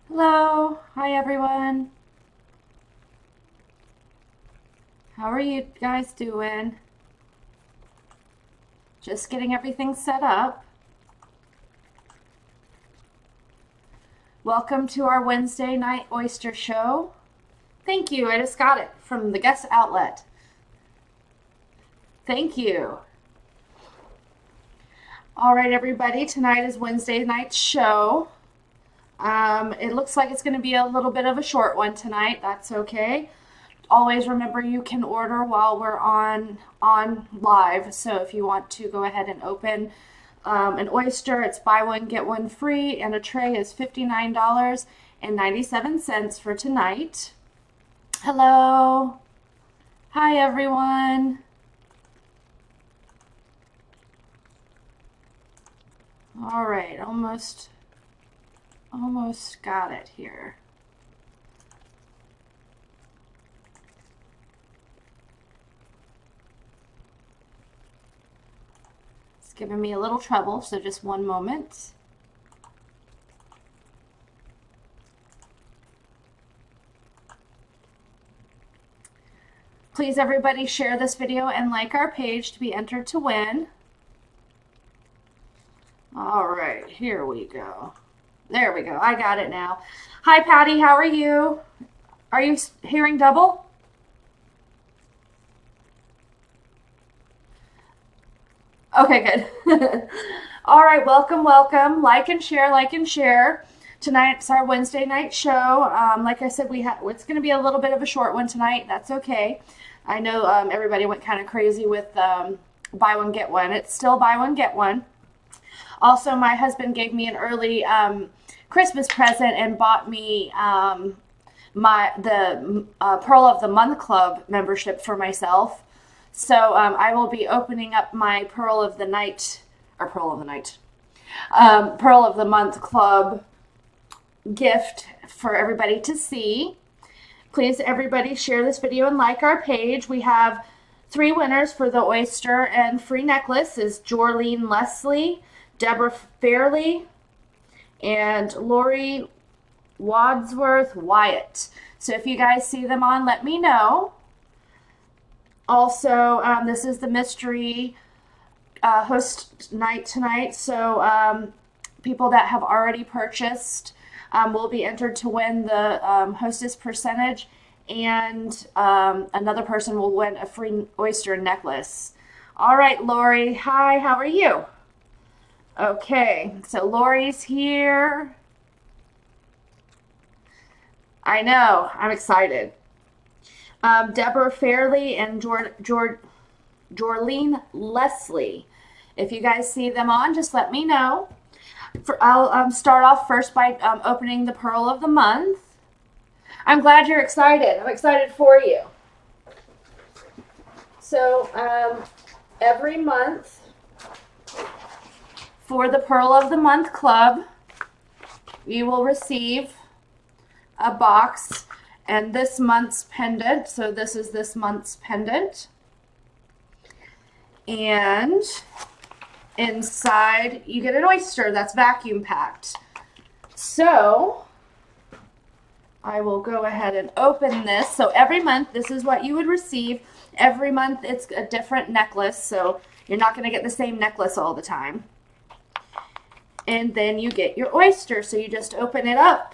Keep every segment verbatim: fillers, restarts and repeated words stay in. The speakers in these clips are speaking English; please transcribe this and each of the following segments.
Hello, hi everyone. How are you guys doing? Just getting everything set up. Welcome to our Wednesday night oyster show. Thank you, I just got it from the guest outlet. Thank you. All right, everybody, tonight is Wednesday night's show. Um, it looks like it's going to be a little bit of a short one tonight. That's okay. Always remember you can order while we're on on live. So if you want to go ahead and open um, an oyster, it's buy one get one free, and a tray is fifty-nine dollars and ninety-seven cents for tonight. Hello. Hi everyone. All right, almost almost got it here. Giving me a little trouble, so just one moment. Please everybody share this video and like our page to be entered to win. All right, here we go. There we go, I got it now. Hi Patty, how are you? Are you hearing double? Okay, good. All right, welcome, welcome. Like and share, like and share. Tonight's our Wednesday night show. Um, like I said, we have it's going to be a little bit of a short one tonight. That's okay. I know um, everybody went kind of crazy with um, buy one get one. It's still buy one get one. Also, my husband gave me an early um, Christmas present and bought me um, my the uh, Pearl of the Month Club membership for myself. So um, I will be opening up my Pearl of the Night, or Pearl of the Night, um, Pearl of the Month Club gift for everybody to see. Please, everybody, share this video and like our page. We have three winners for the oyster and free necklace is Jorlene Leslie, Deborah Fairley, and Lori Wadsworth Wyatt. So if you guys see them on, let me know. Also, um, this is the mystery uh, host night tonight, so um, people that have already purchased um, will be entered to win the um, hostess percentage, and um, another person will win a free oyster necklace. All right, Lori. Hi, how are you? Okay, so Lori's here. I know, I'm excited. Um, Deborah Fairley and Jor Jor Jorlene Leslie. If you guys see them on, just let me know. For, I'll um, start off first by um, opening the Pearl of the Month. I'm glad you're excited. I'm excited for you. So um, every month for the Pearl of the Month Club, you will receive a box and this month's pendant. So this is this month's pendant. And inside you get an oyster that's vacuum packed. So I will go ahead and open this. So every month this is what you would receive. Every month it's a different necklace, so you're not going to get the same necklace all the time. And then you get your oyster. So you just open it up.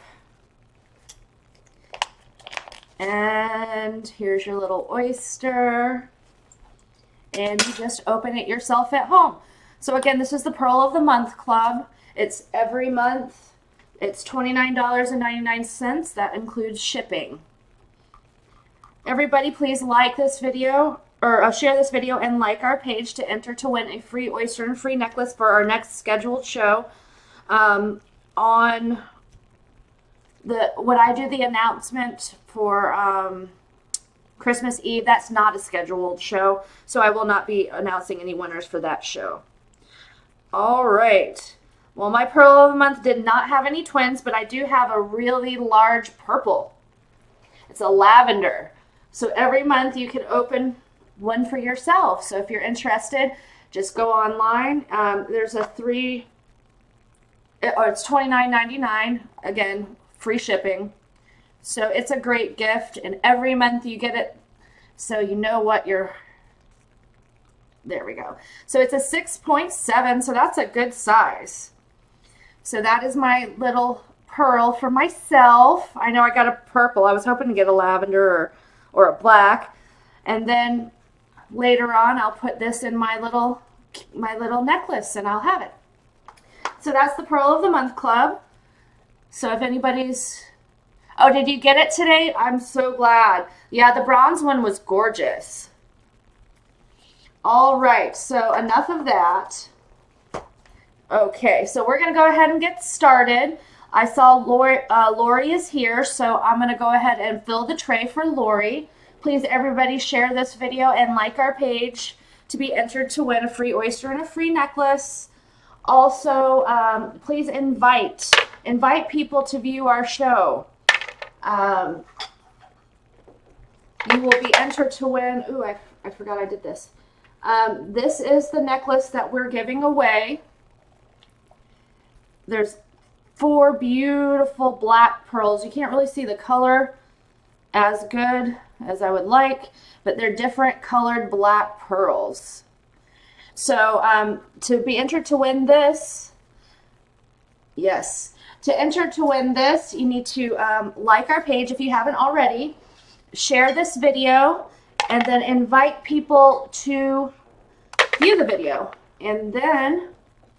And here's your little oyster. And you just open it yourself at home. So again, this is the Pearl of the Month Club. It's every month. It's twenty-nine ninety-nine. That includes shipping. Everybody please like this video, or uh, share this video and like our page to enter to win a free oyster and free necklace for our next scheduled show. Um, on the when I do the announcement for um, Christmas Eve, that's not a scheduled show, so I will not be announcing any winners for that show. All right. Well, my Pearl of the Month did not have any twins, but I do have a really large purple. It's a lavender. So every month you can open one for yourself. So if you're interested, just go online. Um, there's a three, or it's twenty-nine ninety-nine. Again, free shipping. So it's a great gift, and every month you get it so you know what you're, there we go. So it's a six point seven, so that's a good size. So that is my little pearl for myself. I know I got a purple. I was hoping to get a lavender or, or a black. And then later on I'll put this in my little my little necklace and I'll have it. So that's the Pearl of the Month Club. So if anybody's, oh, did you get it today? I'm so glad. Yeah, the bronze one was gorgeous. All right, so enough of that. Okay, so we're going to go ahead and get started. I saw Lori, uh, Lori is here, so I'm going to go ahead and fill the tray for Lori. Please, everybody, share this video and like our page to be entered to win a free oyster and a free necklace. Also, um, please invite, invite people to view our show. Um, you will be entered to win. Ooh, I, I forgot I did this. Um, this is the necklace that we're giving away. There's four beautiful black pearls. You can't really see the color as good as I would like, but they're different colored black pearls. So um, to be entered to win this, yes, to enter to win this, you need to um, like our page if you haven't already, share this video, and then invite people to view the video. And then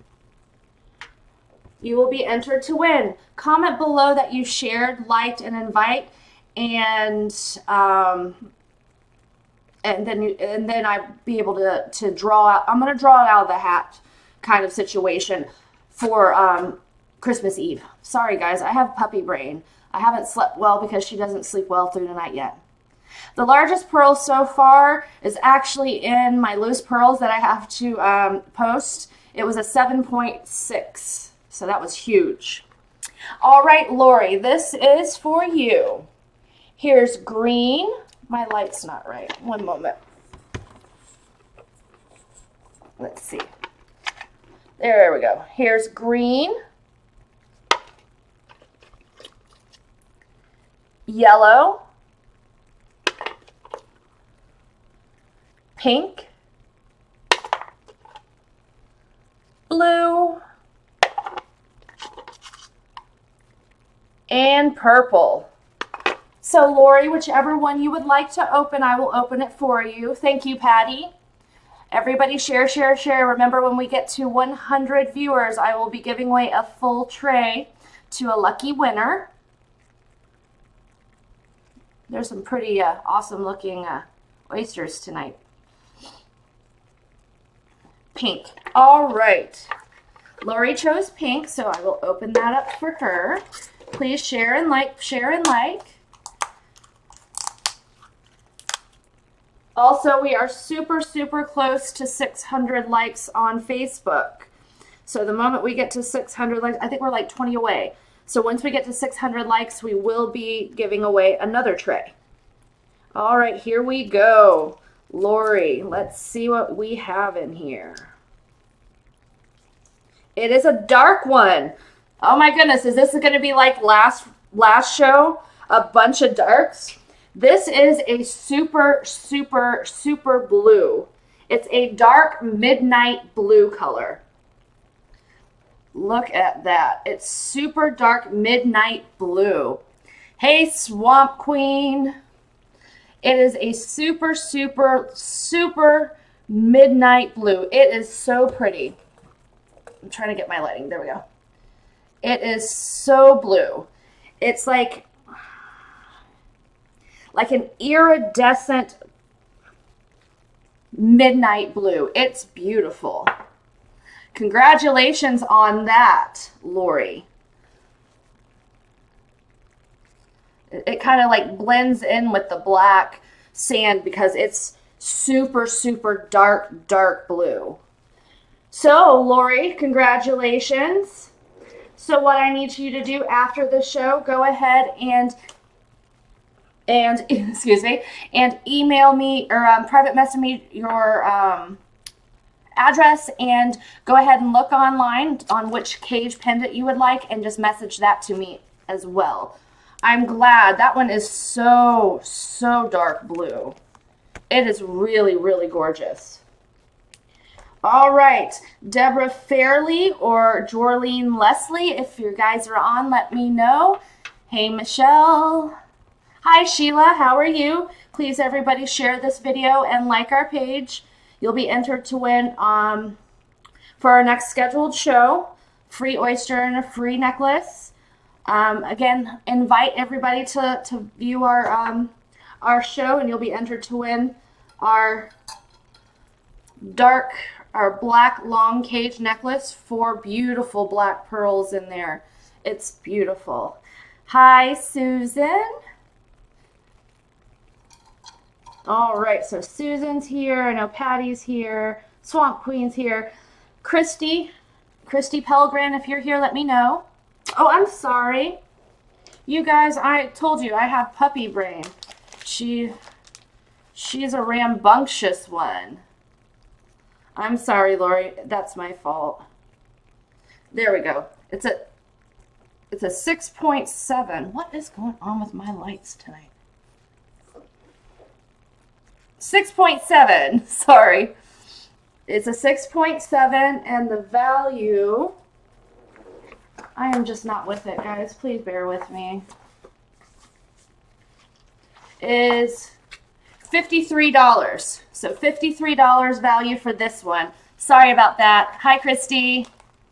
you will be entered to win. Comment below that you shared, liked, and invite, and um, and then you, and then I be able to to draw out. I'm gonna draw it out of the hat, kind of situation for um, Christmas Eve. Sorry guys, I have puppy brain. I haven't slept well because she doesn't sleep well through the night yet. The largest pearl so far is actually in my loose pearls that I have to um, post. It was a seven point six, so that was huge. All right, Lori, this is for you. Here's green. My light's not right. One moment. Let's see. There we go. Here's green, yellow, pink, blue, and purple. So Lori, whichever one you would like to open, I will open it for you. Thank you, Patty. Everybody share, share, share. Remember, when we get to one hundred viewers, I will be giving away a full tray to a lucky winner. There's some pretty uh, awesome looking uh, oysters tonight. Pink. All right. Lori chose pink, so I will open that up for her. Please share and like, share and like. Also, we are super, super close to six hundred likes on Facebook. So the moment we get to six hundred likes, I think we're like twenty away. So once we get to six hundred likes, we will be giving away another tray. All right, here we go. Lori, let's see what we have in here. It is a dark one. Oh my goodness, is this going to be like last last show? A bunch of darks? This is a super, super, super blue. It's a dark midnight blue color. Look at that. It's super dark midnight blue. Hey, Swamp Queen. It is a super, super, super midnight blue. It is so pretty. I'm trying to get my lighting. There we go. It is so blue. It's like, like an iridescent midnight blue. It's beautiful. Congratulations on that, Lori. It, it kind of like blends in with the black sand because it's super, super dark, dark blue. So, Lori, congratulations. So what I need you to do after the show, go ahead and and excuse me, and email me or um, private message me your um, address, and go ahead and look online on which cage pendant you would like, and just message that to me as well. I'm glad. That one is so, so dark blue. It is really, really gorgeous. All right, Deborah Fairley or Jorlene Leslie, if you guys are on, let me know. Hey, Michelle. Hi, Sheila. How are you? Please, everybody, share this video and like our page. You'll be entered to win um, for our next scheduled show, free oyster and a free necklace. Um, again, invite everybody to, to view our, um, our show, and you'll be entered to win our dark, our black long cage necklace. Four beautiful black pearls in there. It's beautiful. Hi, Susan. All right, so Susan's here. I know Patty's here. Swamp Queen's here. Christy, Christy Pelgrin, if you're here, let me know. Oh, I'm sorry. You guys, I told you I have puppy brain. She, she's a rambunctious one. I'm sorry, Lori. That's my fault. There we go. It's a, it's a six point seven. What is going on with my lights tonight? six point seven, sorry. It's a six point seven, and the value, I am just not with it, guys. Please bear with me, is fifty-three dollars. So fifty-three dollars value for this one. Sorry about that. Hi, Christy.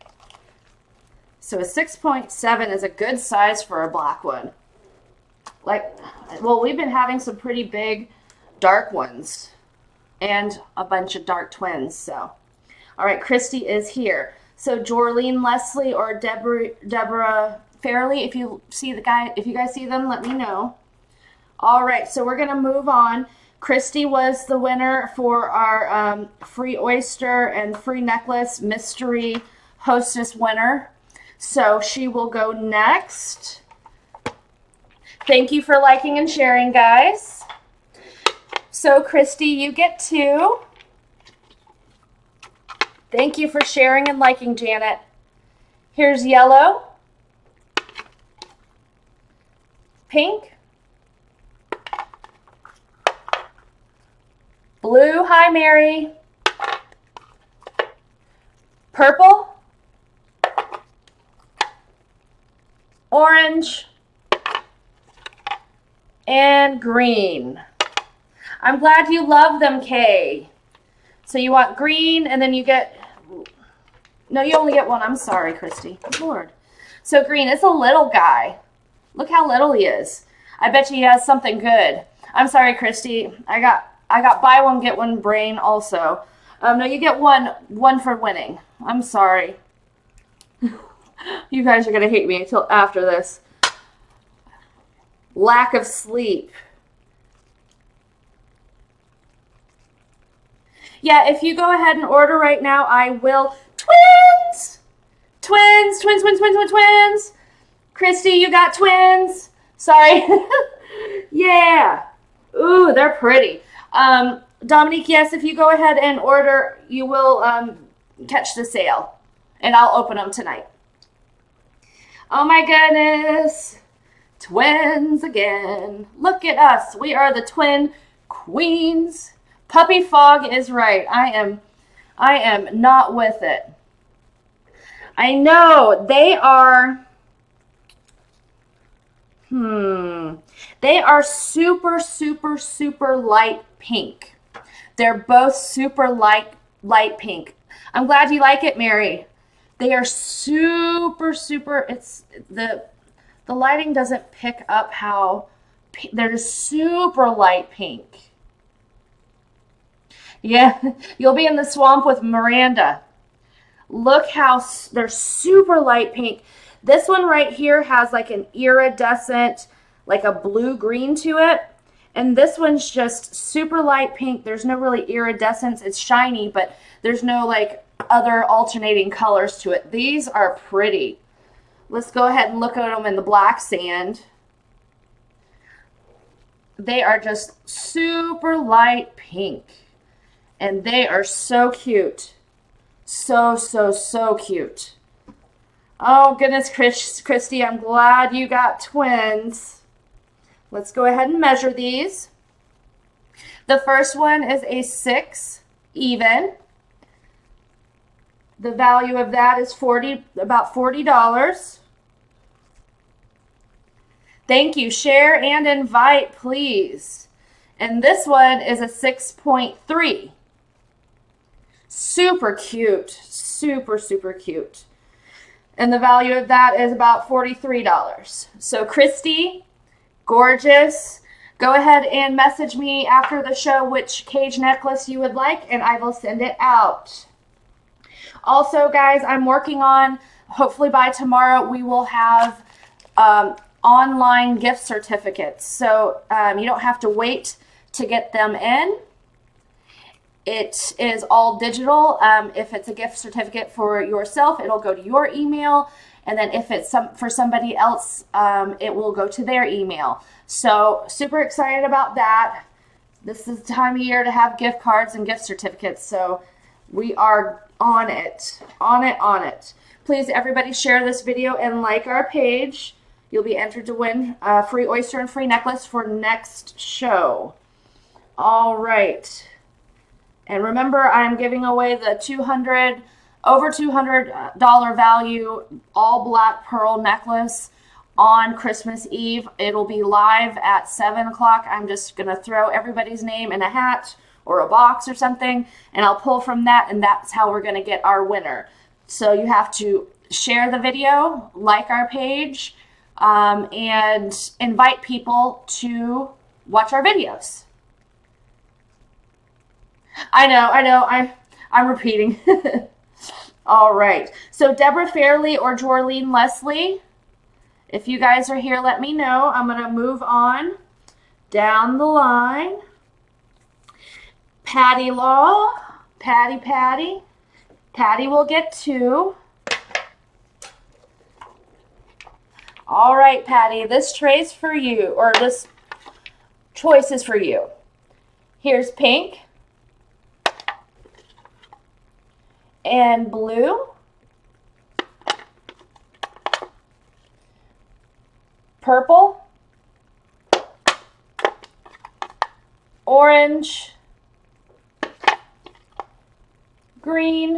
So a six point seven is a good size for a black one. Like, well, we've been having some pretty big dark ones and a bunch of dark twins. So all right, Christy is here. So Jorlene Leslie or Deborah Deborah Fairley, if you see the guy, if you guys see them, let me know. All right, so we're gonna move on. Christy was the winner for our um, free oyster and free necklace mystery hostess winner, so she will go next. Thank you for liking and sharing, guys. So, Christy, you get two. Thank you for sharing and liking, Janet. Here's yellow, pink, blue, hi, Mary, purple, orange, and green. I'm glad you love them, Kay. So you want green, and then you get, no, you only get one. I'm sorry, Christy. Lord. So green, it's a little guy. Look how little he is. I bet you he has something good. I'm sorry, Christy. I got, I got buy one, get one brain also. Um, no, you get one, one for winning. I'm sorry. You guys are going to hate me until after this. Lack of sleep. Yeah, if you go ahead and order right now, I will. Twins! Twins, twins, twins, twins, twins, twins. Christy, you got twins. Sorry. Yeah. Ooh, they're pretty. Um, Dominique, yes, if you go ahead and order, you will um, catch the sale. And I'll open them tonight. Oh my goodness. Twins again. Look at us. We are the twin queens. Puppy Fog is right. I am I am not with it. I know they are hmm they are super super super light pink. They're both super light light pink. I'm glad you like it, Mary. They are super super it's the the lighting doesn't pick up how they're just super light pink. Yeah, you'll be in the swamp with Miranda. Look how they're super light pink. This one right here has like an iridescent, like a blue-green to it. And this one's just super light pink. There's no really iridescence. It's shiny, but there's no like other alternating colors to it. These are pretty. Let's go ahead and look at them in the black sand. They are just super light pink. And they are so cute. So, so, so cute. Oh, goodness, Chris, Christy, I'm glad you got twins. Let's go ahead and measure these. The first one is a six even. The value of that is forty, about forty dollars. Thank you. Share and invite, please. And this one is a six point three. Super cute. Super, super cute. And the value of that is about forty-three dollars. So Christy, gorgeous. Go ahead and message me after the show which cage necklace you would like, and I will send it out. Also, guys, I'm working on, hopefully by tomorrow, we will have um, online gift certificates. So um, you don't have to wait to get them in. It is all digital. Um, if it's a gift certificate for yourself, it'll go to your email. And then if it's some for somebody else, um, it will go to their email. So super excited about that. This is the time of year to have gift cards and gift certificates. So we are on it, on it, on it. Please, everybody, share this video and like our page. You'll be entered to win a free oyster and free necklace for next show. All right. And remember, I'm giving away the two hundred, over two hundred dollar value all black pearl necklace on Christmas Eve. It'll be live at seven o'clock. I'm just going to throw everybody's name in a hat or a box or something, and I'll pull from that, and that's how we're going to get our winner. So you have to share the video, like our page, um, and invite people to watch our videos. I know, I know, I, I'm repeating. All right. So Deborah Fairley or Jorlene Leslie, if you guys are here, let me know. I'm going to move on down the line. Patty Law, Patty, Patty. Patty will get two. All right, Patty, this tray's for you, or this choice is for you. Here's pink. And blue, purple, orange, green,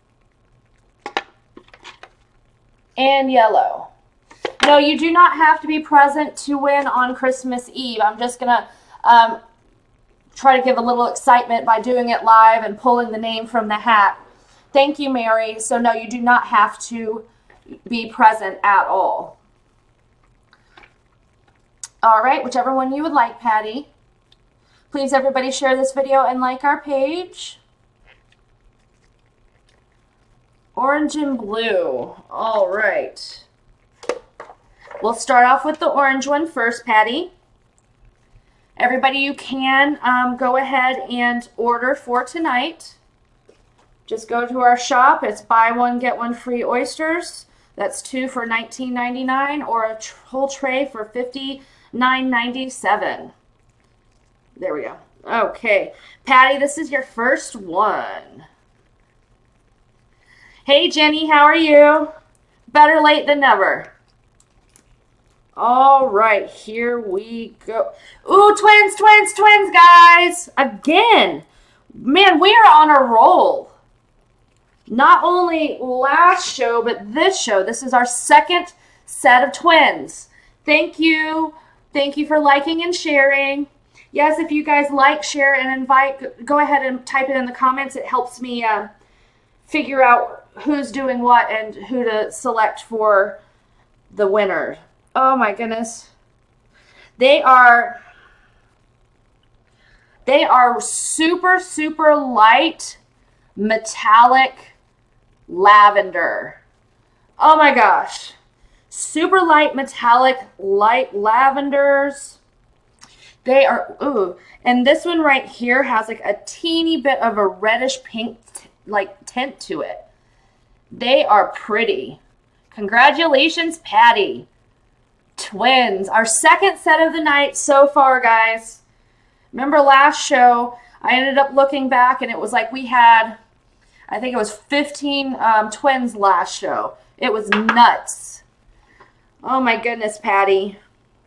and yellow. No, you do not have to be present to win on Christmas Eve. I'm just going to um, try to give a little excitement by doing it live and pulling the name from the hat. Thank you, Mary. So no, you do not have to be present at all. All right, whichever one you would like, Patty. Please, everybody, share this video and like our page. Orange and blue. All right. We'll start off with the orange one first, Patty. Everybody, you can um, go ahead and order for tonight. Just go to our shop. It's buy one, get one free oysters. That's two for nineteen ninety-nine, or a whole tray for fifty-nine ninety-seven. There we go. Okay. Patty, this is your first one. Hey, Jenny, how are you? Better late than never. All right, here we go. Ooh, twins, twins, twins, guys. Again. Man, we are on a roll. Not only last show, but this show. This is our second set of twins. Thank you. Thank you for liking and sharing. Yes, if you guys like, share, and invite, go ahead and type it in the comments. It helps me uh, figure out who's doing what and who to select for the winner. Oh my goodness. They are, they are super, super light, metallic lavender. Oh my gosh. Super light metallic light lavenders. They are, ooh. And this one right here has like a teeny bit of a reddish pink like tint to it. They are pretty. Congratulations, Patty. Twins. Our second set of the night so far, guys. Remember last show, I ended up looking back and it was like we had, I think it was fifteen um, twins last show. It was nuts. Oh my goodness, Patty.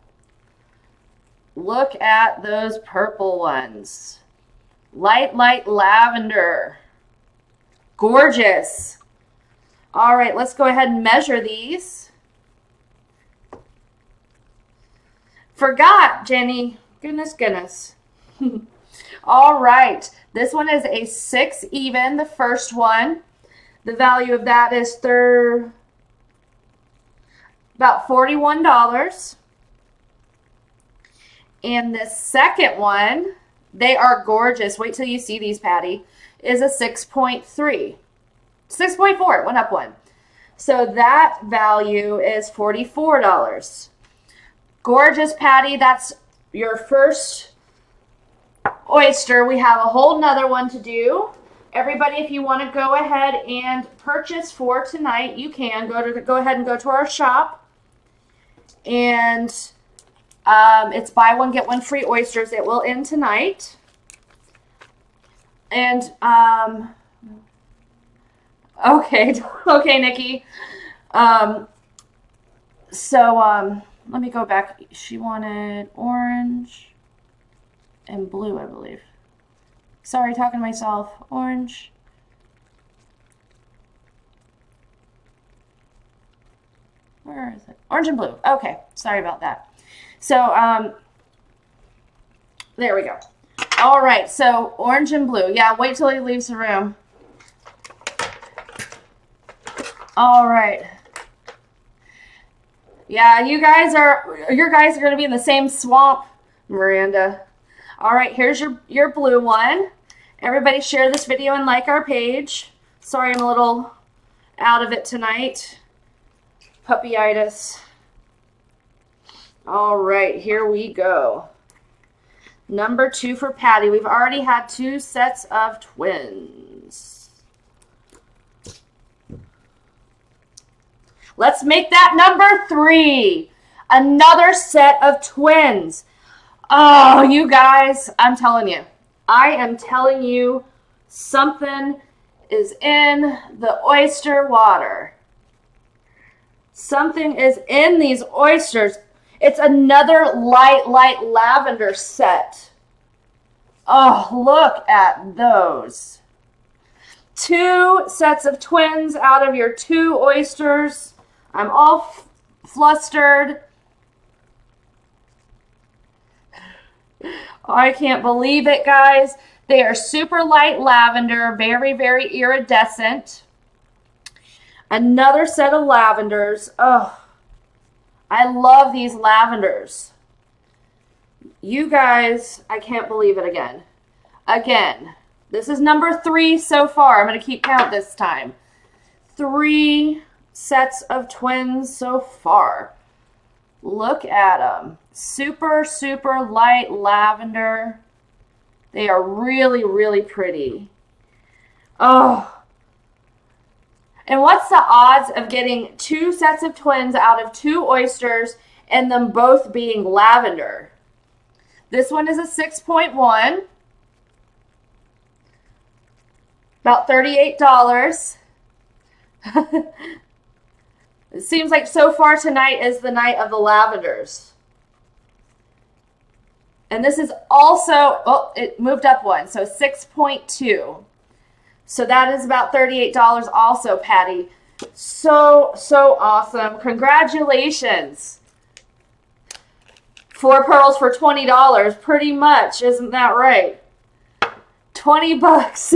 Look at those purple ones. Light, light lavender. Gorgeous. All right, let's go ahead and measure these. Forgot, Jenny. Goodness, goodness. All right, this one is a six even, the first one. The value of that is thir about forty-one dollars. And the second one, they are gorgeous. Wait till you see these, Patty, is a six point three. six point four, it went up one. So that value is forty-four dollars. Gorgeous, Patty. That's your first oyster. We have a whole nother one to do. Everybody, if you want to go ahead and purchase for tonight, you can. Go to go ahead and go to our shop. And um, it's buy one, get one free oysters. It will end tonight. And, um, okay, okay, Nikki. Um, so, um, let me go back. She wanted orange and blue, I believe. Sorry, talking to myself. Orange. Where is it? Orange and blue. Okay, sorry about that. So, um, there we go. All right, so orange and blue. Yeah, wait till he leaves the room. All right. Yeah, you guys are, your guys are going to be in the same swamp, Miranda. All right, here's your, your blue one. Everybody share this video and like our page. Sorry, I'm a little out of it tonight. Puppyitis. All right, here we go. Number two for Patty. We've already had two sets of twins. Let's make that number three. Another set of twins. Oh, you guys, I'm telling you. I am telling you, something is in the oyster water. Something is in these oysters. It's another light, light lavender set. Oh, look at those. Two sets of twins out of your two oysters. I'm all flustered. I can't believe it, guys. They are super light lavender, very, very iridescent. Another set of lavenders. Oh, I love these lavenders. You guys, I can't believe it again. Again, this is number three so far. I'm going to keep count this time. Three sets of twins so far. Look at them. Super, super light lavender. They are really, really pretty. Oh. And what's the odds of getting two sets of twins out of two oysters and them both being lavender? This one is a six point one. About thirty-eight dollars. It seems like so far tonight is the night of the lavenders. And this is also, oh, it moved up one, so six point two. So that is about thirty-eight dollars also, Patty. So, so awesome. Congratulations. Four pearls for twenty dollars, pretty much. Isn't that right? twenty bucks.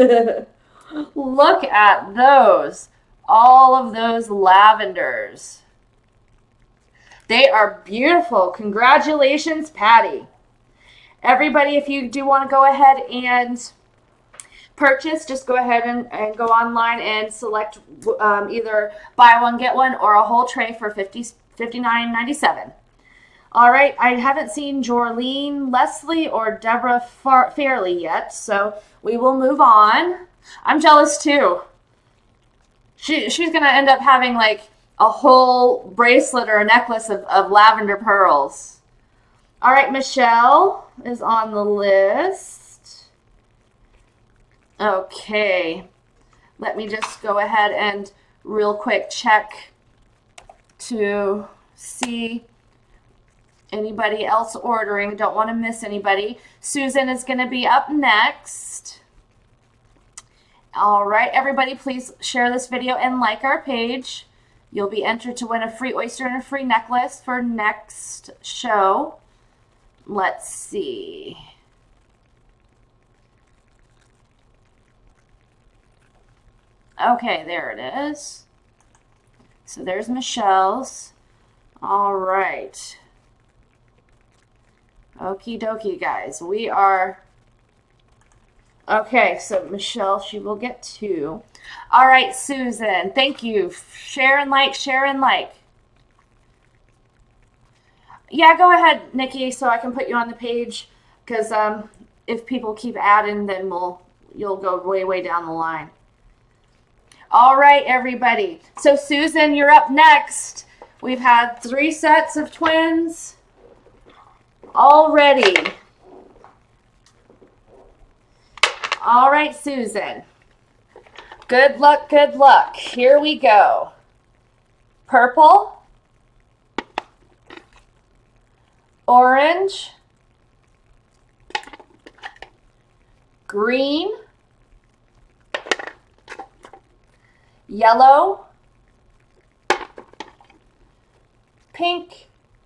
Look at those. All of those lavenders. They are beautiful. Congratulations, Patty. Everybody, if you do want to go ahead and purchase, just go ahead and, and go online and select um, either buy one, get one, or a whole tray for fifty-nine ninety-seven. All right, I haven't seen Jorlene, Leslie, or Deborah Far Fairley yet, so we will move on. I'm jealous too. She, she's going to end up having like a whole bracelet or a necklace of, of lavender pearls. All right, Michelle is on the list. Okay, let me just go ahead and real quick check to see anybody else ordering. Don't want to miss anybody. Susan is going to be up next. All right, everybody, please share this video and like our page. You'll be entered to win a free oyster and a free necklace for next show. Let's see. Okay, there it is. So there's Michelle's. All right. Okie dokie, guys. We are... Okay, so Michelle, she will get two. All right, Susan, thank you. Share and like, share and like. Yeah, go ahead, Nikki, so I can put you on the page. Because um, if people keep adding, then we'll you'll go way, way down the line. All right, everybody. So, Susan, you're up next. We've had three sets of twins already. All right, Susan. Good luck, good luck. Here we go. Purple. Orange. Green. Yellow. Pink.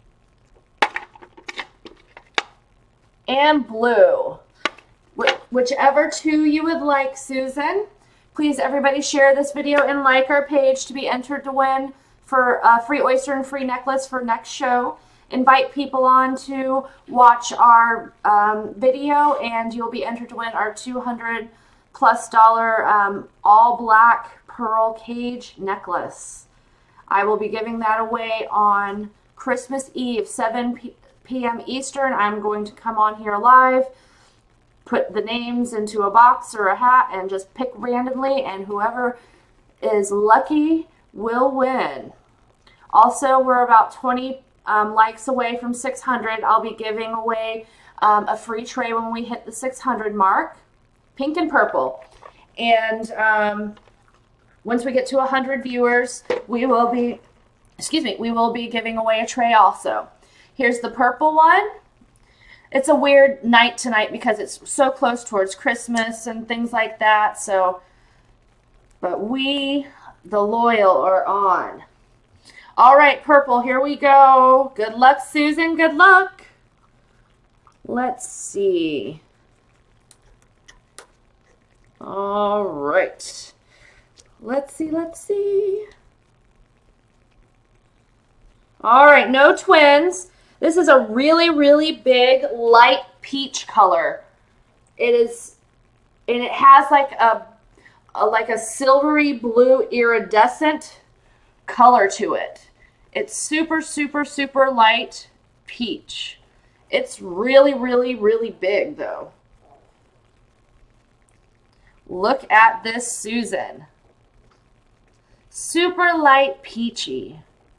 And blue. Whichever two you would like, Susan. Please, everybody, share this video and like our page to be entered to win for a free oyster and free necklace for next show. Invite people on to watch our um, video, and you'll be entered to win our two hundred plus dollar um, all black pearl cage necklace. I will be giving that away on Christmas Eve, seven p m Eastern. I'm going to come on here live, put the names into a box or a hat, and just pick randomly, and whoever is lucky will win. Also, we're about twenty um, likes away from six hundred. I'll be giving away um, a free tray when we hit the six hundred mark, pink and purple. And um, once we get to one hundred viewers, we will be, excuse me, we will be giving away a tray also. Here's the purple one. It's a weird night tonight because it's so close towards Christmas and things like that. So, but we, the loyal, are on. All right, purple, here we go. Good luck, Susan. Good luck. Let's see. All right. Let's see, let's see. All right, no twins. This is a really, really big light peach color. It is, and it has like a, a like a silvery blue iridescent color to it. It's super, super, super light peach. It's really, really, really big though. Look at this, Susan. Super light peachy.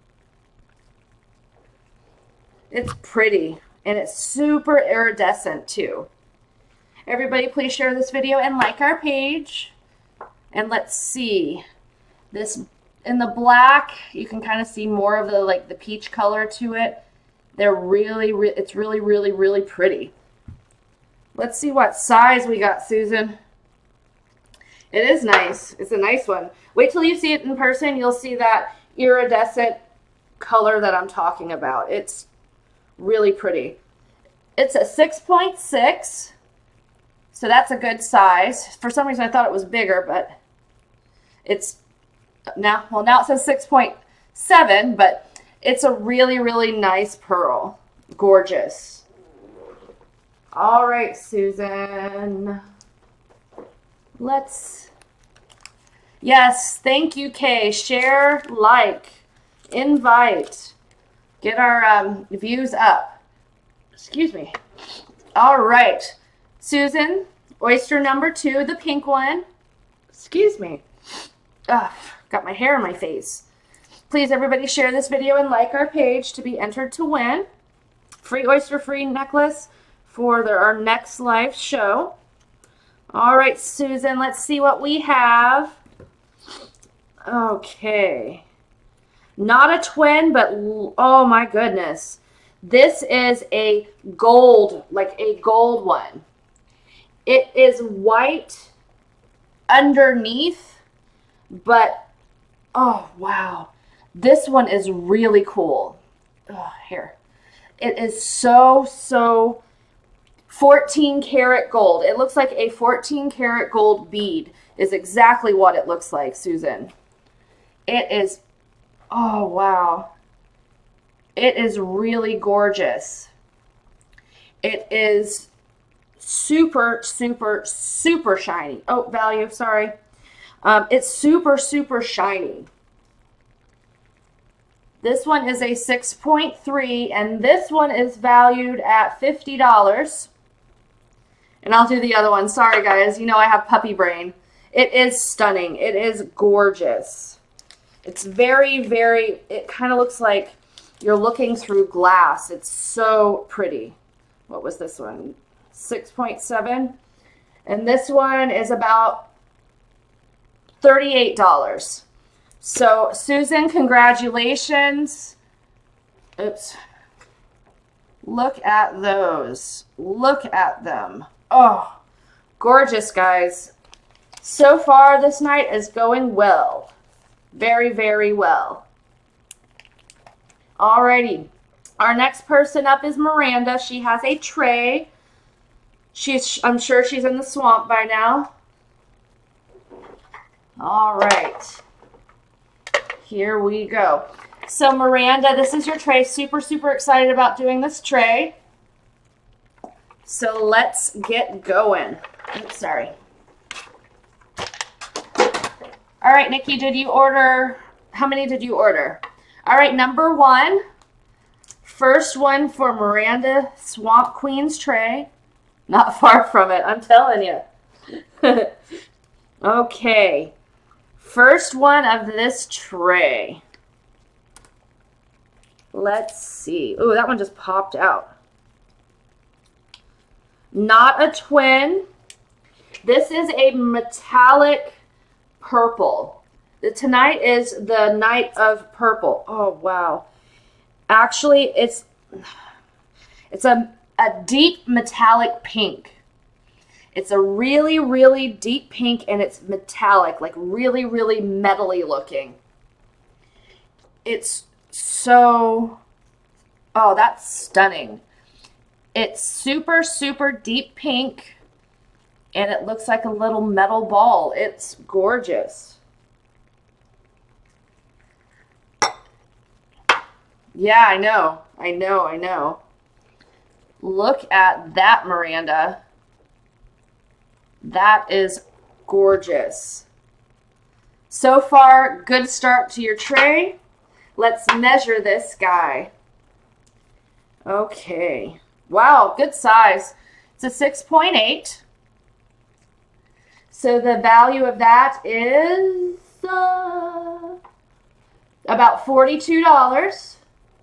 It's pretty, and it's super iridescent too. Everybody, please share this video and like our page. And let's see. This in the black, you can kind of see more of the like the peach color to it. They're really, re it's really, really, really pretty. Let's see what size we got, Susan. It is nice. It's a nice one. Wait till you see it in person. You'll see that iridescent color that I'm talking about. It's really pretty. It's a six point six, so that's a good size. For some reason I thought it was bigger, but it's now, well, now it says six point seven, but it's a really, really nice pearl. Gorgeous. All right, Susan. Let's, yes, thank you, Kay. Share, like, invite. Get our um, views up. Excuse me. All right. Susan, oyster number two, the pink one. Excuse me. Ugh, got my hair in my face. Please, everybody, share this video and like our page to be entered to win. Free oyster, free necklace for the, our next live show. All right, Susan, let's see what we have. Okay. Not a twin, but oh my goodness. This is a gold, like a gold one. It is white underneath, but oh wow. This one is really cool. Oh, here. It is so, so fourteen karat gold. It looks like a fourteen karat gold bead is exactly what it looks like, Susan. It is, oh wow. It is really gorgeous. It is super, super, super shiny. Oh, value, sorry. Um, it's super, super shiny. This one is a six point three, and this one is valued at fifty dollars. And I'll do the other one. Sorry, guys. You know I have puppy brain. It is stunning. It is gorgeous. It's very, very, it kind of looks like you're looking through glass. It's so pretty. What was this one? six point seven. And this one is about thirty-eight dollars. So, Susan, congratulations. Oops. Look at those. Look at them. Oh, gorgeous, guys. So far, this night is going well. Very, very well. Alrighty. Our next person up is Miranda. She has a tray. She's, I'm sure she's in the swamp by now. All right. Here we go. So Miranda, this is your tray. Super, super excited about doing this tray. So let's get going. Oops, sorry. All right, Nikki, did you order, how many did you order? All right, number one, first one for Miranda Swamp Queen's tray. Not far from it, I'm telling you. Okay. First one of this tray. Let's see. Oh, that one just popped out. Not a twin. This is a metallic purple. Tonight is the night of purple. Oh, wow. Actually, it's it's a, a deep metallic pink. It's a really, really deep pink, and it's metallic, like really, really metally looking. It's so, oh, that's stunning. It's super, super deep pink, and it looks like a little metal ball. It's gorgeous. Yeah, I know. I know, I know. Look at that, Miranda. That is gorgeous. So far, good start to your tray. Let's measure this guy. Okay. Wow, good size. It's a six point eight. So the value of that is uh, about forty-two dollars.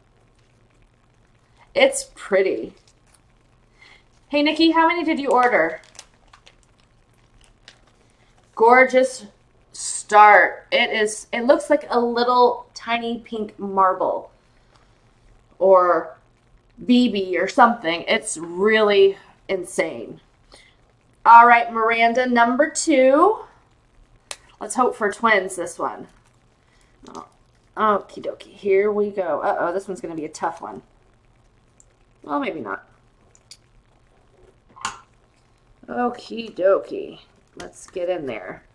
It's pretty. Hey, Nikki, how many did you order? Gorgeous start. It is, it looks like a little tiny pink marble or B B or something. It's really insane. All right, Miranda, number two. Let's hope for twins, this one. Oh, okie dokie. Here we go. Uh-oh, this one's going to be a tough one. Well, maybe not. Okie dokie. Let's get in there.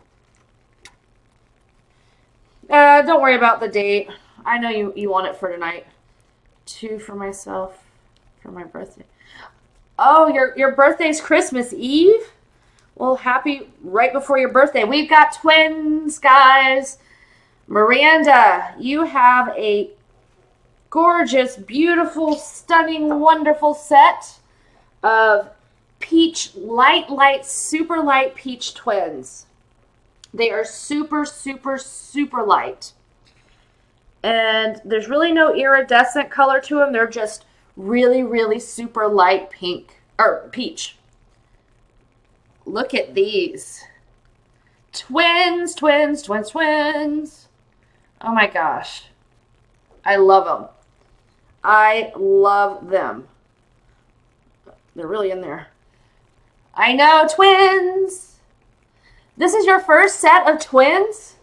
Uh, don't worry about the date. I know you, you want it for tonight. Two for myself for my birthday. Oh, your, your birthday's Christmas Eve? Well, happy right before your birthday. We've got twins, guys. Miranda, you have a gorgeous, beautiful, stunning, wonderful set of peach, light, light, super light peach twins. They are super, super, super light. And there's really no iridescent color to them. They're just really, really super light pink, or peach. Look at these. Twins, twins, twins, twins. Oh my gosh. I love them. I love them. They're really in there. I know, twins. This is your first set of twins?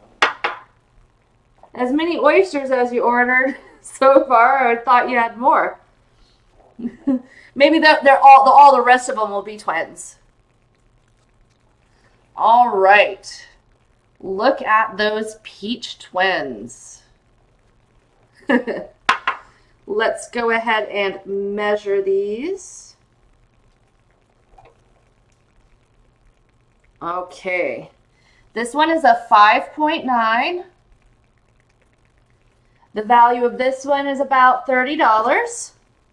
As many oysters as you ordered so far. I thought you had more. Maybe they're, they're all, the, all the rest of them will be twins. All right. Look at those peach twins. Let's go ahead and measure these. Okay. This one is a five point nine. The value of this one is about thirty dollars.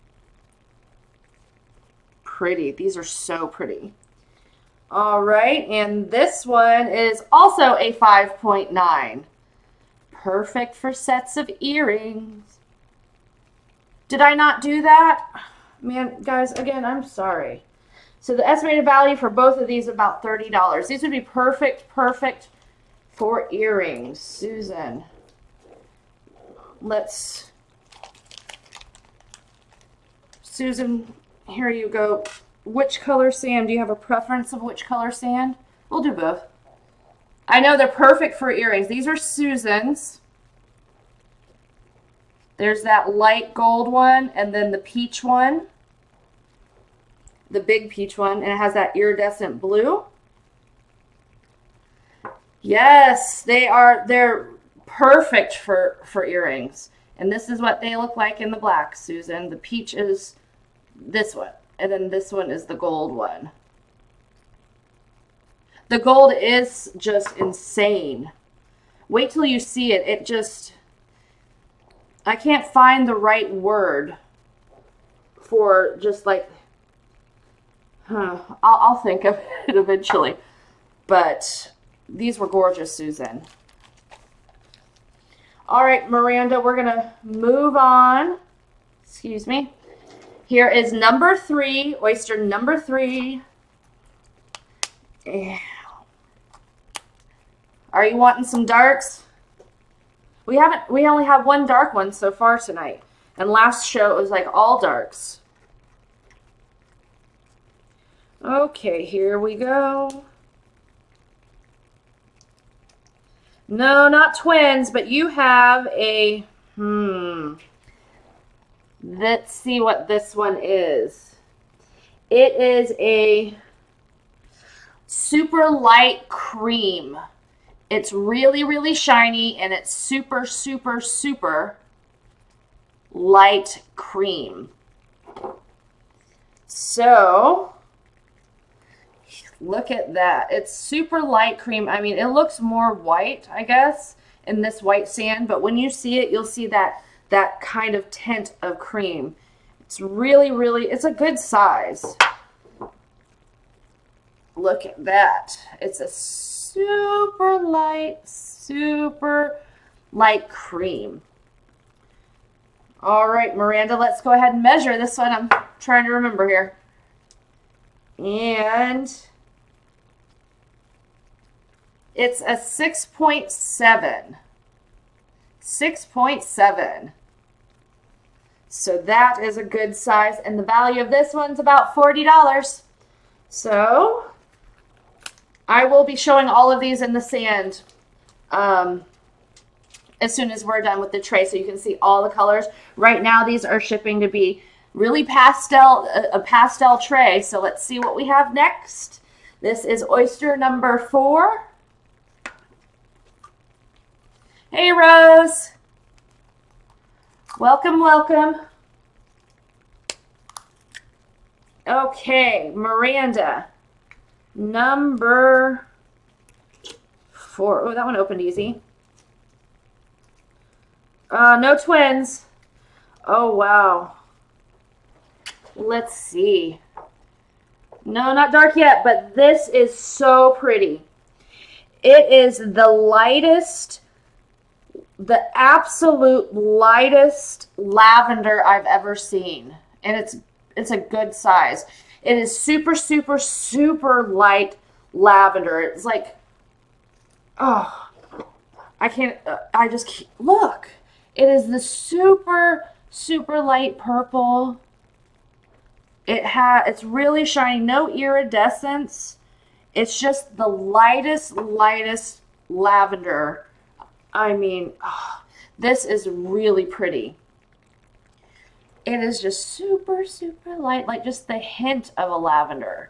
Pretty. These are so pretty. All right, and this one is also a five point nine. Perfect for sets of earrings. Did I not do that? Man, guys, again, I'm sorry. So the estimated value for both of these is about thirty dollars. These would be perfect, perfect for earrings. Susan, let's... Susan, here you go. Which color sand? Do you have a preference of which color sand? We'll do both. I know they're perfect for earrings. These are Susan's. There's that light gold one and then the peach one. The big peach one, and it has that iridescent blue. Yes, they are, they're perfect for, for earrings. And this is what they look like in the black, Susan. The peach is this one. And then this one is the gold one. The gold is just insane. Wait till you see it. It just... I can't find the right word for just like... Huh, I'll, I'll think of it eventually. But these were gorgeous, Susan. All right, Miranda, we're going to move on. Excuse me. Here is number three, oyster number three. Are you wanting some darks? We haven't, we only have one dark one so far tonight. And last show it was like all darks. Okay, here we go. No, not twins, but you have a, hmm. Let's see what this one is. It is a super light cream. It's really, really shiny, and it's super, super, super light cream. So, look at that. It's super light cream. I mean, it looks more white, I guess, in this white sand, but when you see it, you'll see that that kind of tint of cream. It's really, really, it's a good size. Look at that. It's a super light, super light cream. All right, Miranda, let's go ahead and measure this one. I'm trying to remember here. And it's a six point seven. six point seven. So that is a good size, and the value of this one's about forty dollars. So I will be showing all of these in the sand um, as soon as we're done with the tray, so you can see all the colors. Right now, these are shipping to be really pastel, a, a pastel tray. So let's see what we have next. This is oyster number four. Hey, Rose. Welcome, welcome. Okay, Miranda. Number four. Oh, that one opened easy. Uh, no twins. Oh, wow. Let's see. No, not dark yet, but this is so pretty. It is the lightest, the absolute lightest lavender I've ever seen. And it's it's a good size. It is super, super, super light lavender. It's like, Oh, I can't, uh, I just can't, look. It is the super, super light purple. It ha it's really shiny, no iridescence. It's just the lightest, lightest lavender. I mean, oh, this is really pretty. It is just super, super light, like just the hint of a lavender.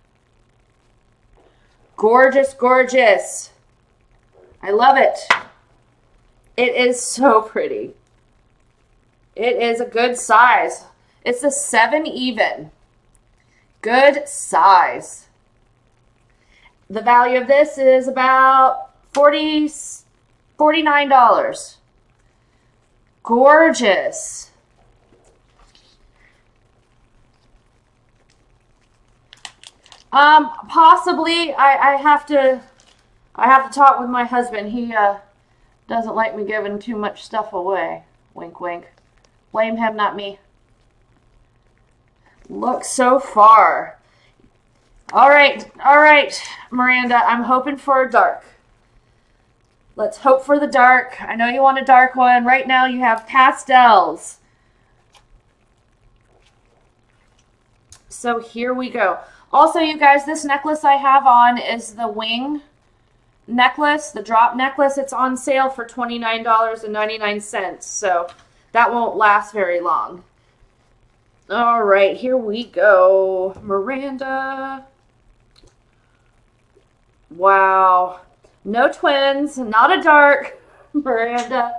Gorgeous, gorgeous. I love it. It is so pretty. It is a good size. It's a seven even. Good size. The value of this is about forty, forty-nine dollars. Gorgeous. Um, possibly, I, I have to, I have to talk with my husband. He, uh, doesn't like me giving too much stuff away. Wink, wink. Blame him, not me. Look so far. All right, all right, Miranda, I'm hoping for a dark. Let's hope for the dark. I know you want a dark one. Right now you have pastels. So here we go. Also, you guys, this necklace I have on is the wing necklace, the drop necklace. It's on sale for twenty-nine ninety-nine. So that won't last very long. All right, here we go. Miranda. Wow. No twins, not a dark. Miranda.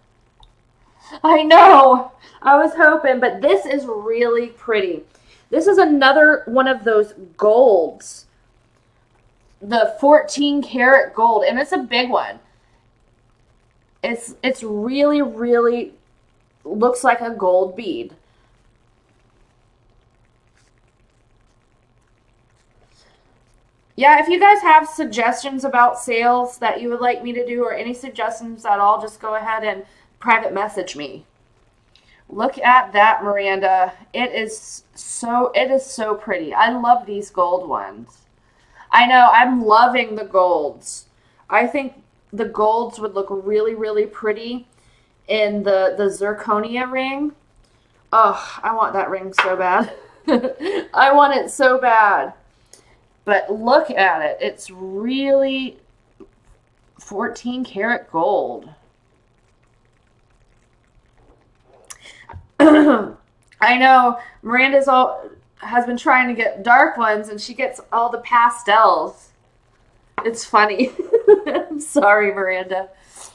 I know. I was hoping, but this is really pretty. This is another one of those golds. The fourteen karat gold, and it's a big one. It's it's really, really looks like a gold bead. Yeah, if you guys have suggestions about sales that you would like me to do, or any suggestions at all, just go ahead and private message me. Look at that, Miranda. It is so, it is so pretty. I love these gold ones. I know, I'm loving the golds. I think the golds would look really, really pretty in the, the zirconia ring. Oh, I want that ring so bad. I want it so bad. But look at it. It's really fourteen karat gold. I know Miranda's all has been trying to get dark ones, and she gets all the pastels. It's funny. I'm sorry, Miranda.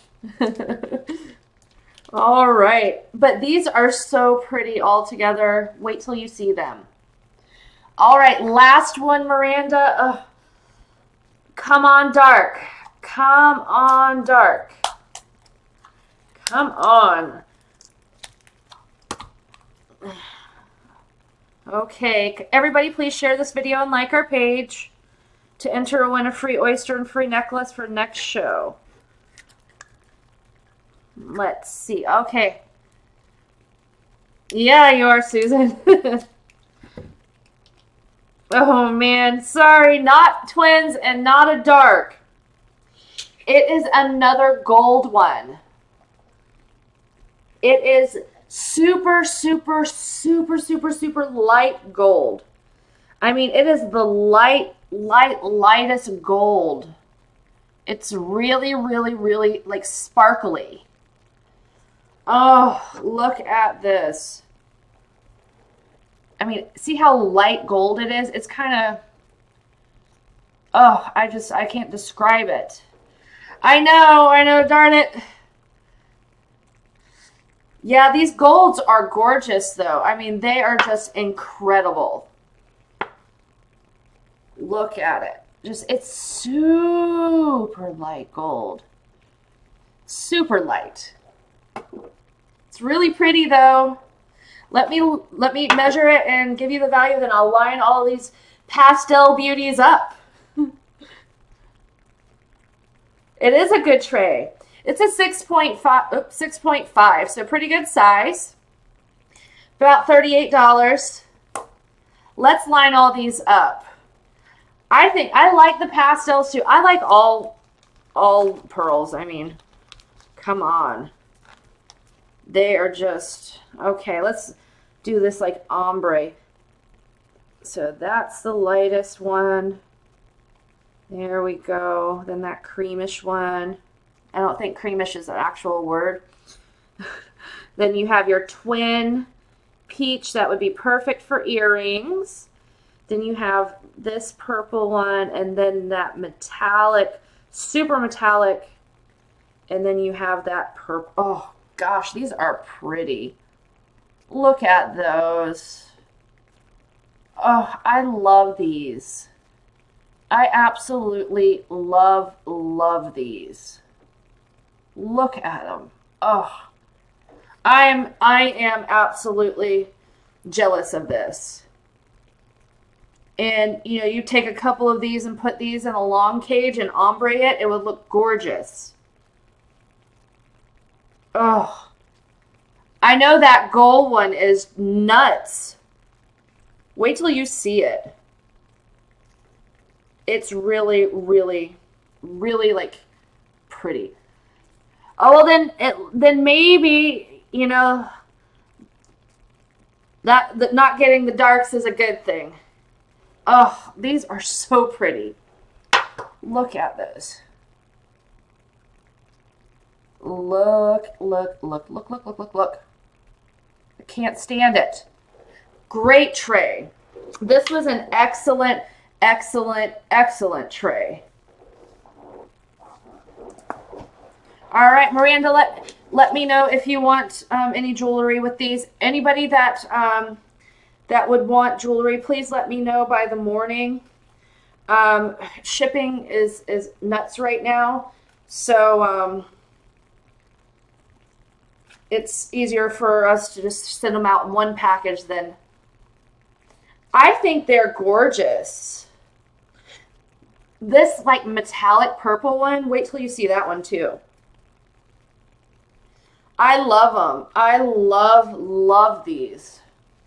All right. But these are so pretty all together. Wait till you see them. All right, last one, Miranda. Ugh. Come on, dark. Come on, dark. Come on. Okay, everybody please share this video and like our page to enter or win a free oyster and free necklace for next show. Let's see. Okay. Yeah, you are, Susan. Oh, man. Sorry, not twins and not a dark. It is another gold one. It is super, super, super, super, super light gold. I mean, it is the light, light, lightest gold. It's really, really, really, like, sparkly. Oh, look at this. I mean, see how light gold it is? It's kind of, oh, I just, I can't describe it. I know, I know, darn it. Yeah, these golds are gorgeous, though. I mean, they are just incredible. Look at it. Just, it's super light gold. Super light. It's really pretty, though. Let me let me measure it and give you the value, then I'll line all these pastel beauties up. It is a good tray. It's a six point five, oops, six point five, so pretty good size. About thirty-eight dollars. Let's line all these up. I think I like the pastels too. I like all all pearls. I mean, come on. They are just, okay, let's do this like ombre. So that's the lightest one. There we go. Then that creamish one. I don't think creamish is an actual word. Then you have your twin peach. That would be perfect for earrings. Then you have this purple one, and then that metallic, super metallic. And then you have that purple. Oh, gosh, these are pretty. Look at those. Oh, I love these. I absolutely love, love these. Look at them. Oh, I am, I am absolutely jealous of this. And, you know, you take a couple of these and put these in a long cage and ombre it, it would look gorgeous. Oh, I know that gold one is nuts. Wait till you see it. It's really, really, really like pretty. Oh, well then, it, then maybe, you know, that, that not getting the darks is a good thing. Oh, these are so pretty. Look at those. Look, look, look, look, look, look, look, look. I can't stand it. Great tray. This was an excellent, excellent, excellent tray. All right, Miranda, let, let me know if you want um, any jewelry with these. Anybody that, um, that would want jewelry, please let me know by the morning. Um, shipping is, is nuts right now. So, um, it's easier for us to just send them out in one package than... I think they're gorgeous. This like metallic purple one, wait till you see that one too. I love them. I love, love these.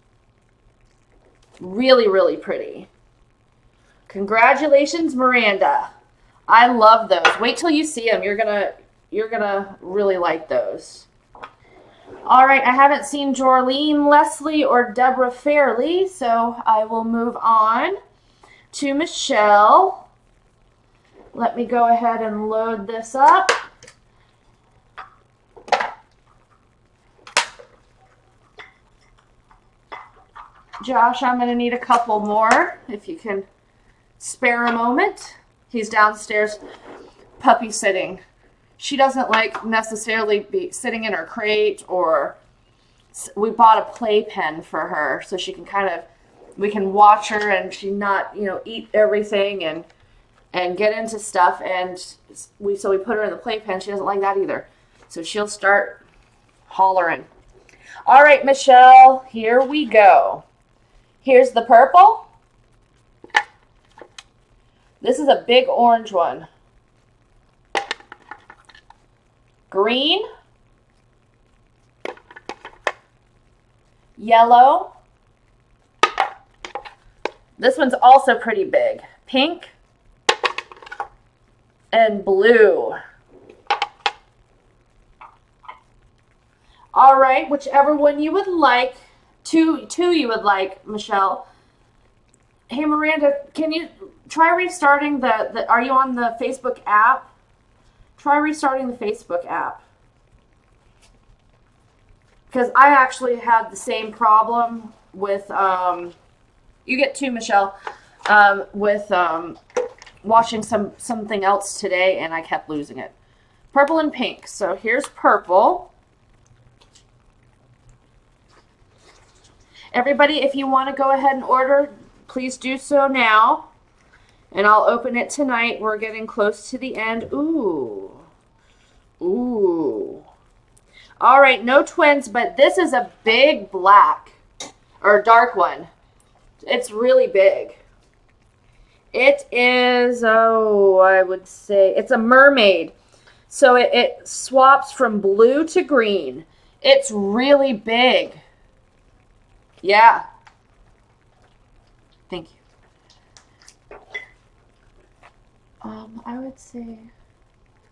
Really, really pretty. Congratulations, Miranda. I love those. Wait till you see them. You're gonna, you're gonna really like those. All right, I haven't seen Jorlene Leslie or Deborah Fairley, so I will move on to Michelle. Let me go ahead and load this up. Josh, I'm going to need a couple more, if you can spare a moment. He's downstairs puppy sitting. She doesn't like necessarily be sitting in her crate, or we bought a playpen for her so she can kind of, we can watch her and she not, you know, eat everything and and get into stuff. And we so we put her in the playpen. She doesn't like that either. So she'll start hollering. All right, Michelle, here we go. Here's the purple. This is a big orange one. Green, yellow, this one's also pretty big, pink, and blue. All right, whichever one you would like, two, two you would like, Michelle. Hey, Miranda, can you try restarting the, the, are you on the Facebook app? Try restarting the Facebook app. Because I actually had the same problem with, um, you get two, Michelle, um, with um, watching some something else today, and I kept losing it. Purple and pink. So here's purple. Everybody, if you want to go ahead and order, please do so now. And I'll open it tonight. We're getting close to the end. Ooh. Ooh. All right, no twins, but this is a big black or dark one. It's really big. It is, oh, I would say, it's a mermaid. So it, it swaps from blue to green. It's really big. Yeah. Thank you. Um, I would say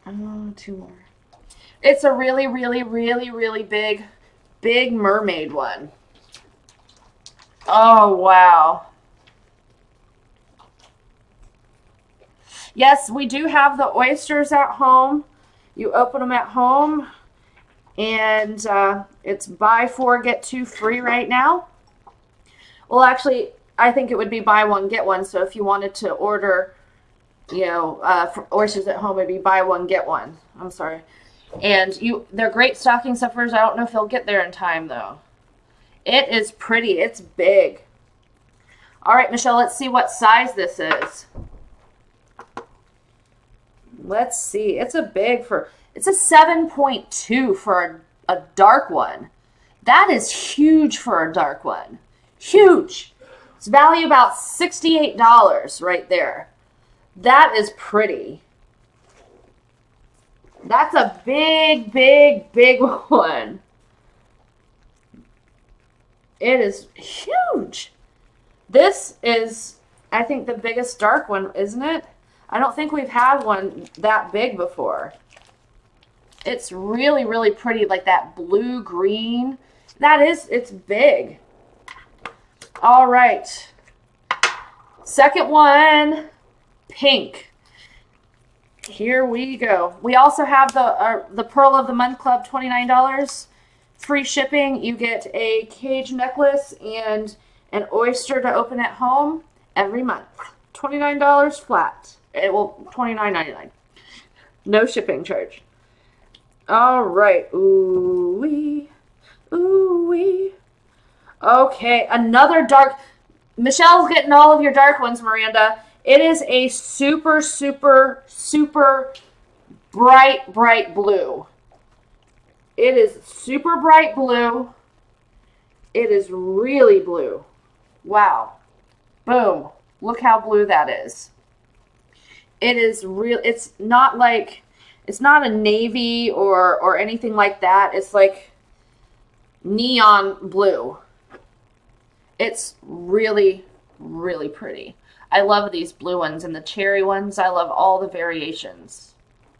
Oh, two more. It's a really, really, really, really big, big mermaid one. Oh, wow. Yes, we do have the oysters at home. You open them at home, and uh, it's buy four, get two free right now. Well, actually, I think it would be buy one, get one. So if you wanted to order, you know, uh, for oysters at home, it'd be buy one, get one. I'm sorry. And you, they're great stocking stuffers. I don't know if they'll get there in time, though. It is pretty. It's big. All right, Michelle, let's see what size this is. Let's see. It's a big for, it's a seven point two for a, a dark one. That is huge for a dark one. Huge. It's value about sixty-eight dollars right there. That is pretty. That's a big, big, big one. It is huge. This is, I think, the biggest dark one, isn't it? I don't think we've had one that big before. It's really, really pretty, like that blue-green. That is, it's big. All right. Second one, pink. Here we go. We also have the uh, the Pearl of the Month Club, twenty-nine dollars. Free shipping. You get a cage necklace and an oyster to open at home every month. twenty-nine dollars flat. It will twenty-nine ninety-nine. No shipping charge. All right. Ooh wee. Ooh wee. Okay, another dark. Michelle's getting all of your dark ones, Miranda. It is a super, super, super bright, bright blue. It is super bright blue. It is really blue. Wow. Boom. Look how blue that is. It is real. It's not like, it's not a navy or, or anything like that. It's like neon blue. It's really, really pretty. I love these blue ones and the cherry ones. I love all the variations.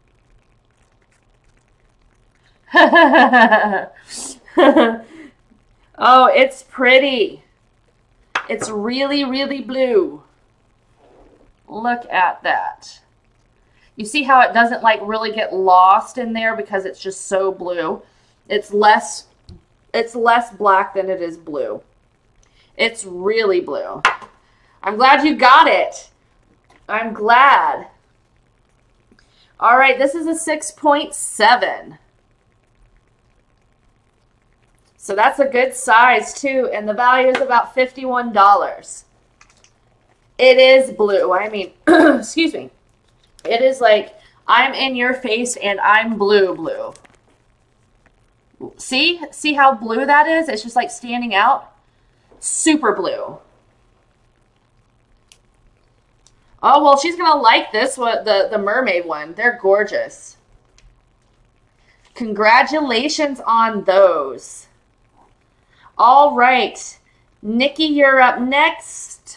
Oh, it's pretty. It's really, really blue. Look at that. You see how it doesn't like really get lost in there because it's just so blue. It's less, it's less black than it is blue. It's really blue. I'm glad you got it. I'm glad. All right, this is a six point seven. So that's a good size too, and the value is about fifty-one dollars. It is blue. I mean, excuse me. It is like I'm in your face and I'm blue, blue. See? See how blue that is? It's just like standing out. Super blue. Oh, well, she's going to like this one, the, the mermaid one. They're gorgeous. Congratulations on those. All right. Nikki, you're up next.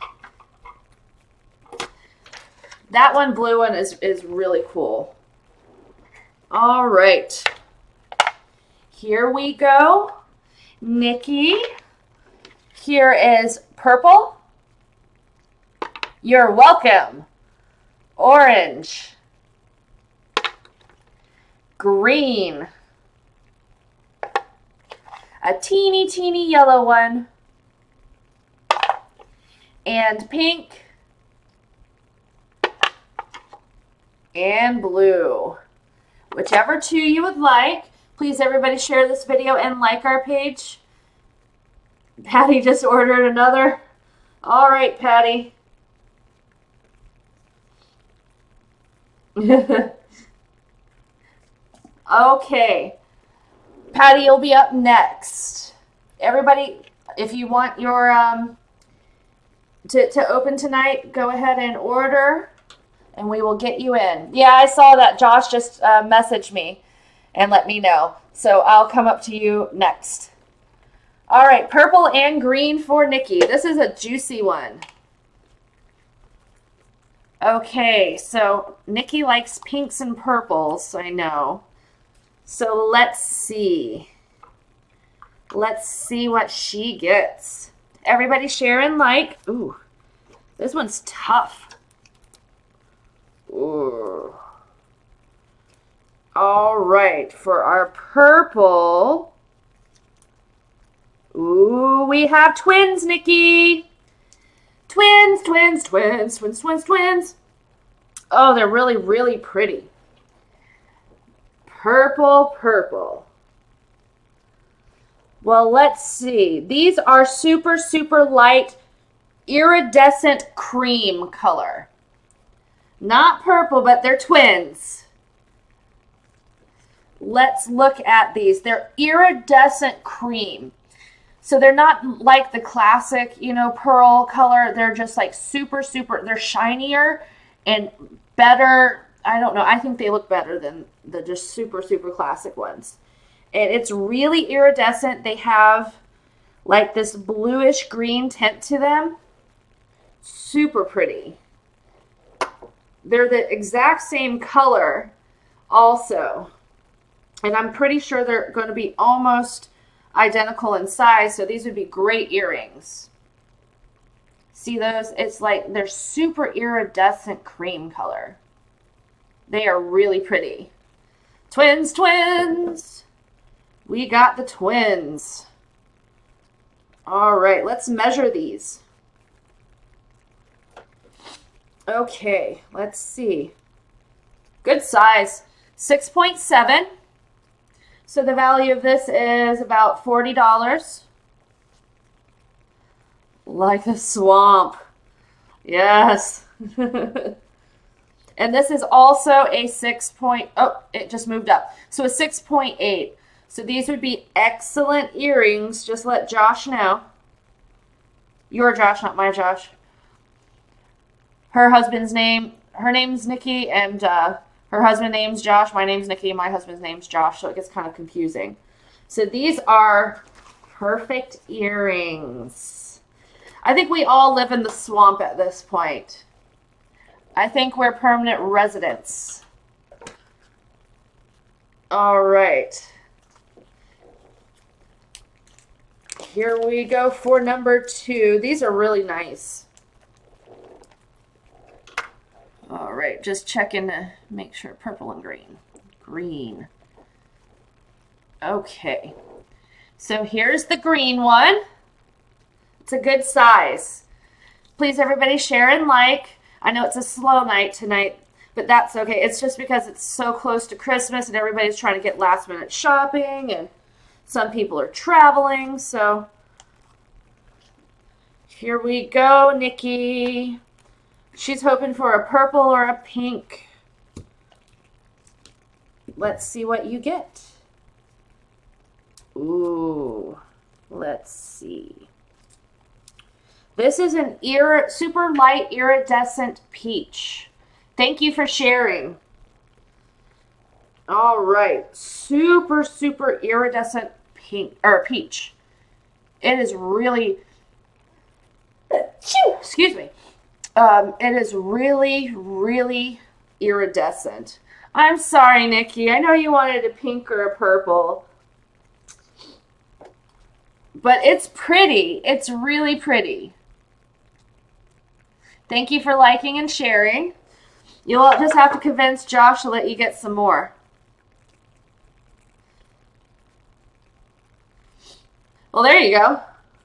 That one, blue one, is, is really cool. All right. Here we go. Nikki. Here is purple. You're welcome. Orange. Green. A teeny, teeny yellow one. And pink. And blue. Whichever two you would like. Please, everybody, share this video and like our page. Patty just ordered another. All right, Patty. Okay. Patty, you'll be up next. Everybody, if you want your um to, to open tonight, go ahead and order and we will get you in. Yeah, I saw that. Josh just uh, messaged me and let me know. So I'll come up to you next. All right, purple and green for Nikki. This is a juicy one. Okay, so Nikki likes pinks and purples, I know. So let's see. Let's see what she gets. Everybody share and like. Ooh, this one's tough. Ooh. All right, for our purple. Ooh, we have twins, Nikki. Twins, twins, twins, twins, twins, twins. Oh, they're really, really pretty. Purple, purple. Well, let's see. These are super, super light, iridescent cream color. Not purple, but they're twins. Let's look at these. They're iridescent cream. So they're not like the classic, you know, pearl color. They're just like super, super, they're shinier and better. I don't know. I think they look better than the just super, super classic ones. And it's really iridescent. They have like this bluish green tint to them. Super pretty. They're the exact same color also. And I'm pretty sure they're going to be almost identical in size, so these would be great earrings. See those? It's like they're super iridescent cream color. They are really pretty. Twins, twins! We got the twins. All right, let's measure these. Okay, let's see. Good size. six point seven. So the value of this is about forty dollars. Like the swamp. Yes. And this is also a six point, oh, it just moved up. So a six point eight. So these would be excellent earrings. Just let Josh know. Your Josh, not my Josh. Her husband's name, her name's Nikki, and uh, her husband's name's Josh. My name's Nikki. My husband's name's Josh, so it gets kind of confusing. So these are perfect earrings. I think we all live in the swamp at this point. I think we're permanent residents. All right. Here we go for number two. These are really nice. All right, just checking to make sure purple and green. Green. Okay. So here's the green one. It's a good size. Please, everybody, share and like. I know it's a slow night tonight, but that's okay. It's just because it's so close to Christmas and everybody's trying to get last minute shopping and some people are traveling. So here we go, Nikki. She's hoping for a purple or a pink. Let's see what you get. Ooh, let's see. This is an ir super light iridescent peach. Thank you for sharing. All right, super, super iridescent pink or peach. It is really, excuse me. Um, it is really, really iridescent. I'm sorry, Nikki. I know you wanted a pink or a purple. But it's pretty. It's really pretty. Thank you for liking and sharing. You'll just have to convince Josh to let you get some more. Well, there you go.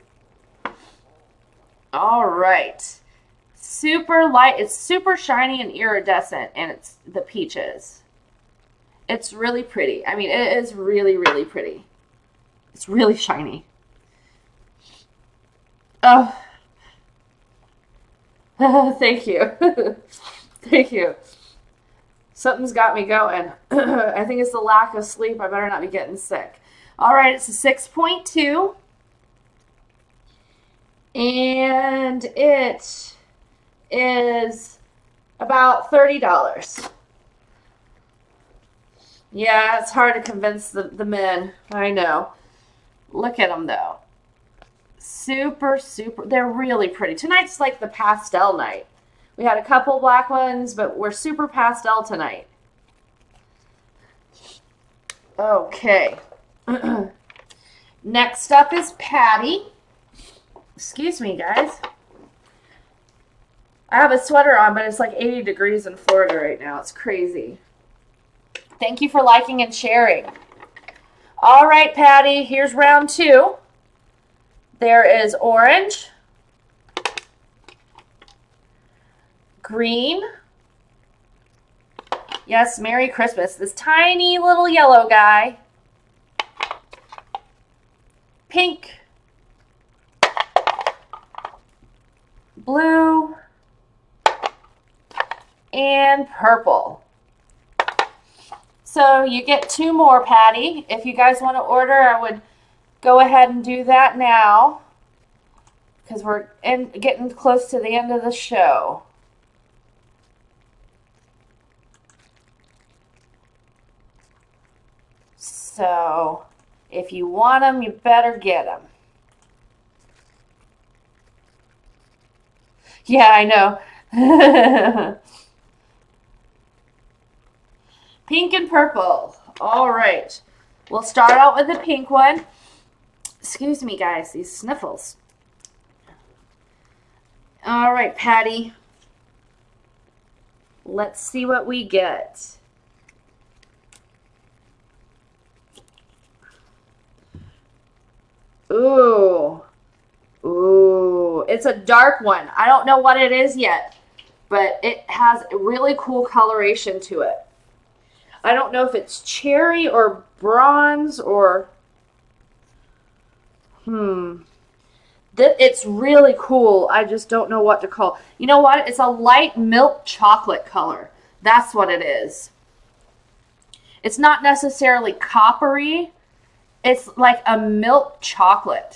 All right. Super light. It's super shiny and iridescent, and it's the peaches. It's really pretty. I mean, it is really, really pretty. It's really shiny. Oh. Thank you. Thank you. Something's got me going. I think it's the lack of sleep. I better not be getting sick. All right, it's a six point two. And it is about thirty dollars. Yeah, it's hard to convince the, the men. I know. Look at them, though. Super, super. They're really pretty. Tonight's like the pastel night. We had a couple black ones, but we're super pastel tonight. Okay. Next up is Patty. Excuse me, guys. I have a sweater on, but it's like eighty degrees in Florida right now. It's crazy. Thank you for liking and sharing. All right, Patty, here's round two. There is orange, green. Yes, Merry Christmas. This tiny little yellow guy. Pink, blue, and purple. So you get two more, Patty. If you guys want to order, I would go ahead and do that now because we're in, getting close to the end of the show. So if you want them, you better get them. Yeah, I know. Pink and purple. All right. We'll start out with the pink one. Excuse me, guys, these sniffles. All right, Patty. Let's see what we get. Ooh. Ooh. It's a dark one. I don't know what it is yet, but it has really cool coloration to it. I don't know if it's cherry or bronze or... Hmm. It's really cool. I just don't know what to call. You know what? It's a light milk chocolate color. That's what it is. It's not necessarily coppery. It's like a milk chocolate.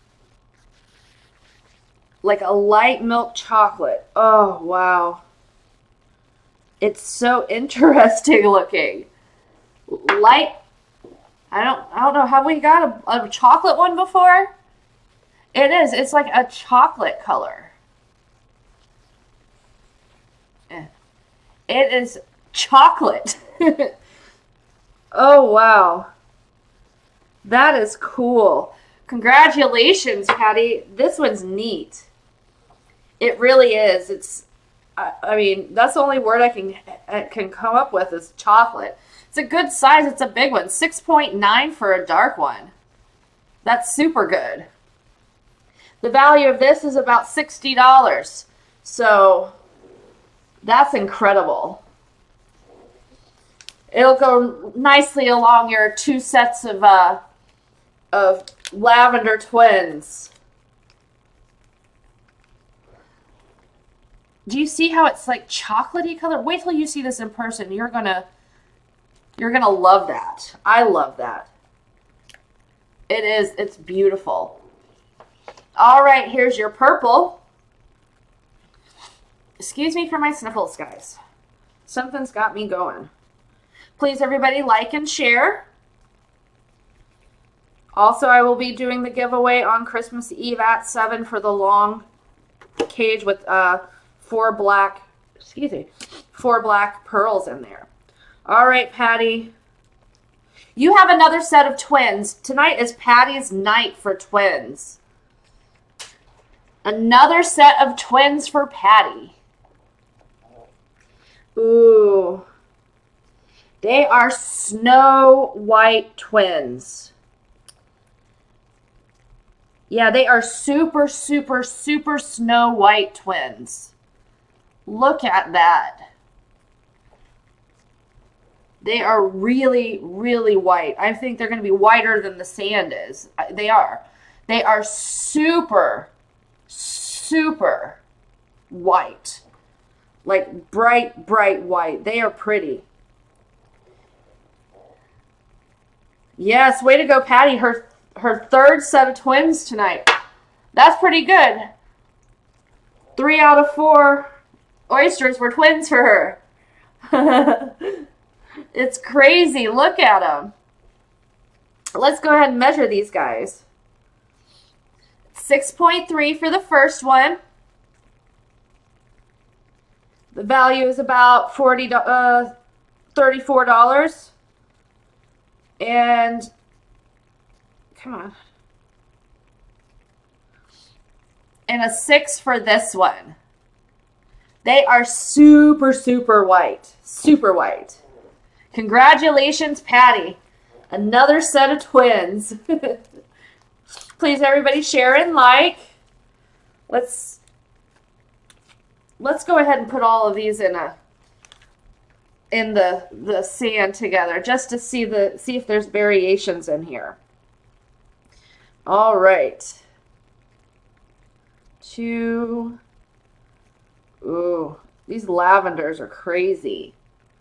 Like a light milk chocolate. Oh, wow. It's so interesting looking. Light. I don't I don't know. Have we got a, a chocolate one before? It is. It's like a chocolate color. It is chocolate. Oh, wow. That is cool. Congratulations, Patty. This one's neat. It really is. It's, I, I mean, that's the only word I can, I can come up with is chocolate. It's a good size. It's a big one. six point nine for a dark one. That's super good. The value of this is about sixty dollars. So that's incredible. It'll go nicely along your two sets of uh, of lavender twins. Do you see how it's like chocolatey color? Wait till you see this in person. You're gonna you're gonna love that. I love that. It is. It's beautiful. All right, here's your purple. Excuse me for my sniffles, guys. Something's got me going. Please, everybody, like and share. Also, I will be doing the giveaway on Christmas Eve at seven for the long cage with uh, four black, excuse me, four black pearls in there. All right, Patty. You have another set of twins. Tonight is Patty's night for twins. Another set of twins for Patty. Ooh. They are Snow White twins. Yeah, they are super, super, super Snow White twins. Look at that. They are really, really white. I think they're going to be whiter than the sand is. They are. They are super, super white. Like bright, bright white. They are pretty. Yes, way to go, Patty. Her, her third set of twins tonight. That's pretty good. Three out of four oysters were twins for her. It's crazy. Look at them. Let's go ahead and measure these guys. six point three for the first one. The value is about forty, uh, thirty-four dollars. And come on. And a six for this one. They are super, super white. Super white. Congratulations, Patty. Another set of twins. Please, everybody, share and like. Let's let's go ahead and put all of these in a in the the sand together, just to see the see if there's variations in here. All right. Two. Ooh, these lavenders are crazy.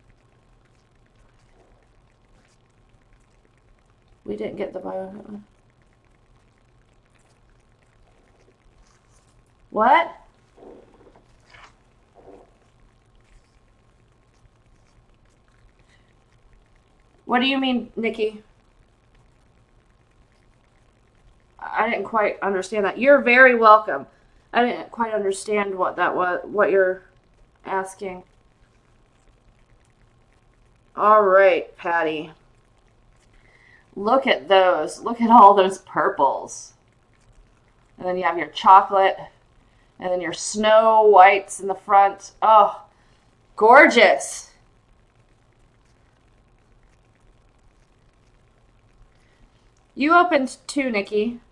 We didn't get the bio. What? What do you mean, Nikki? I didn't quite understand that. You're very welcome. I didn't quite understand what that was, what you're asking. All right, Patty. Look at those. Look at all those purples. And then you have your chocolate. And then your snow whites in the front. Oh, gorgeous. You opened too, Nikki.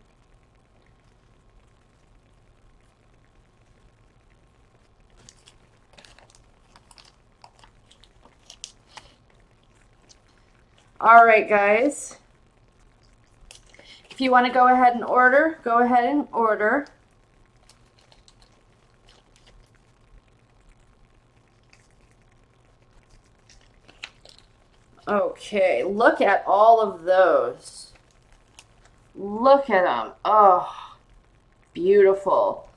All right, guys. If you want to go ahead and order, go ahead and order. Okay, look at all of those. Look at them. Oh, beautiful.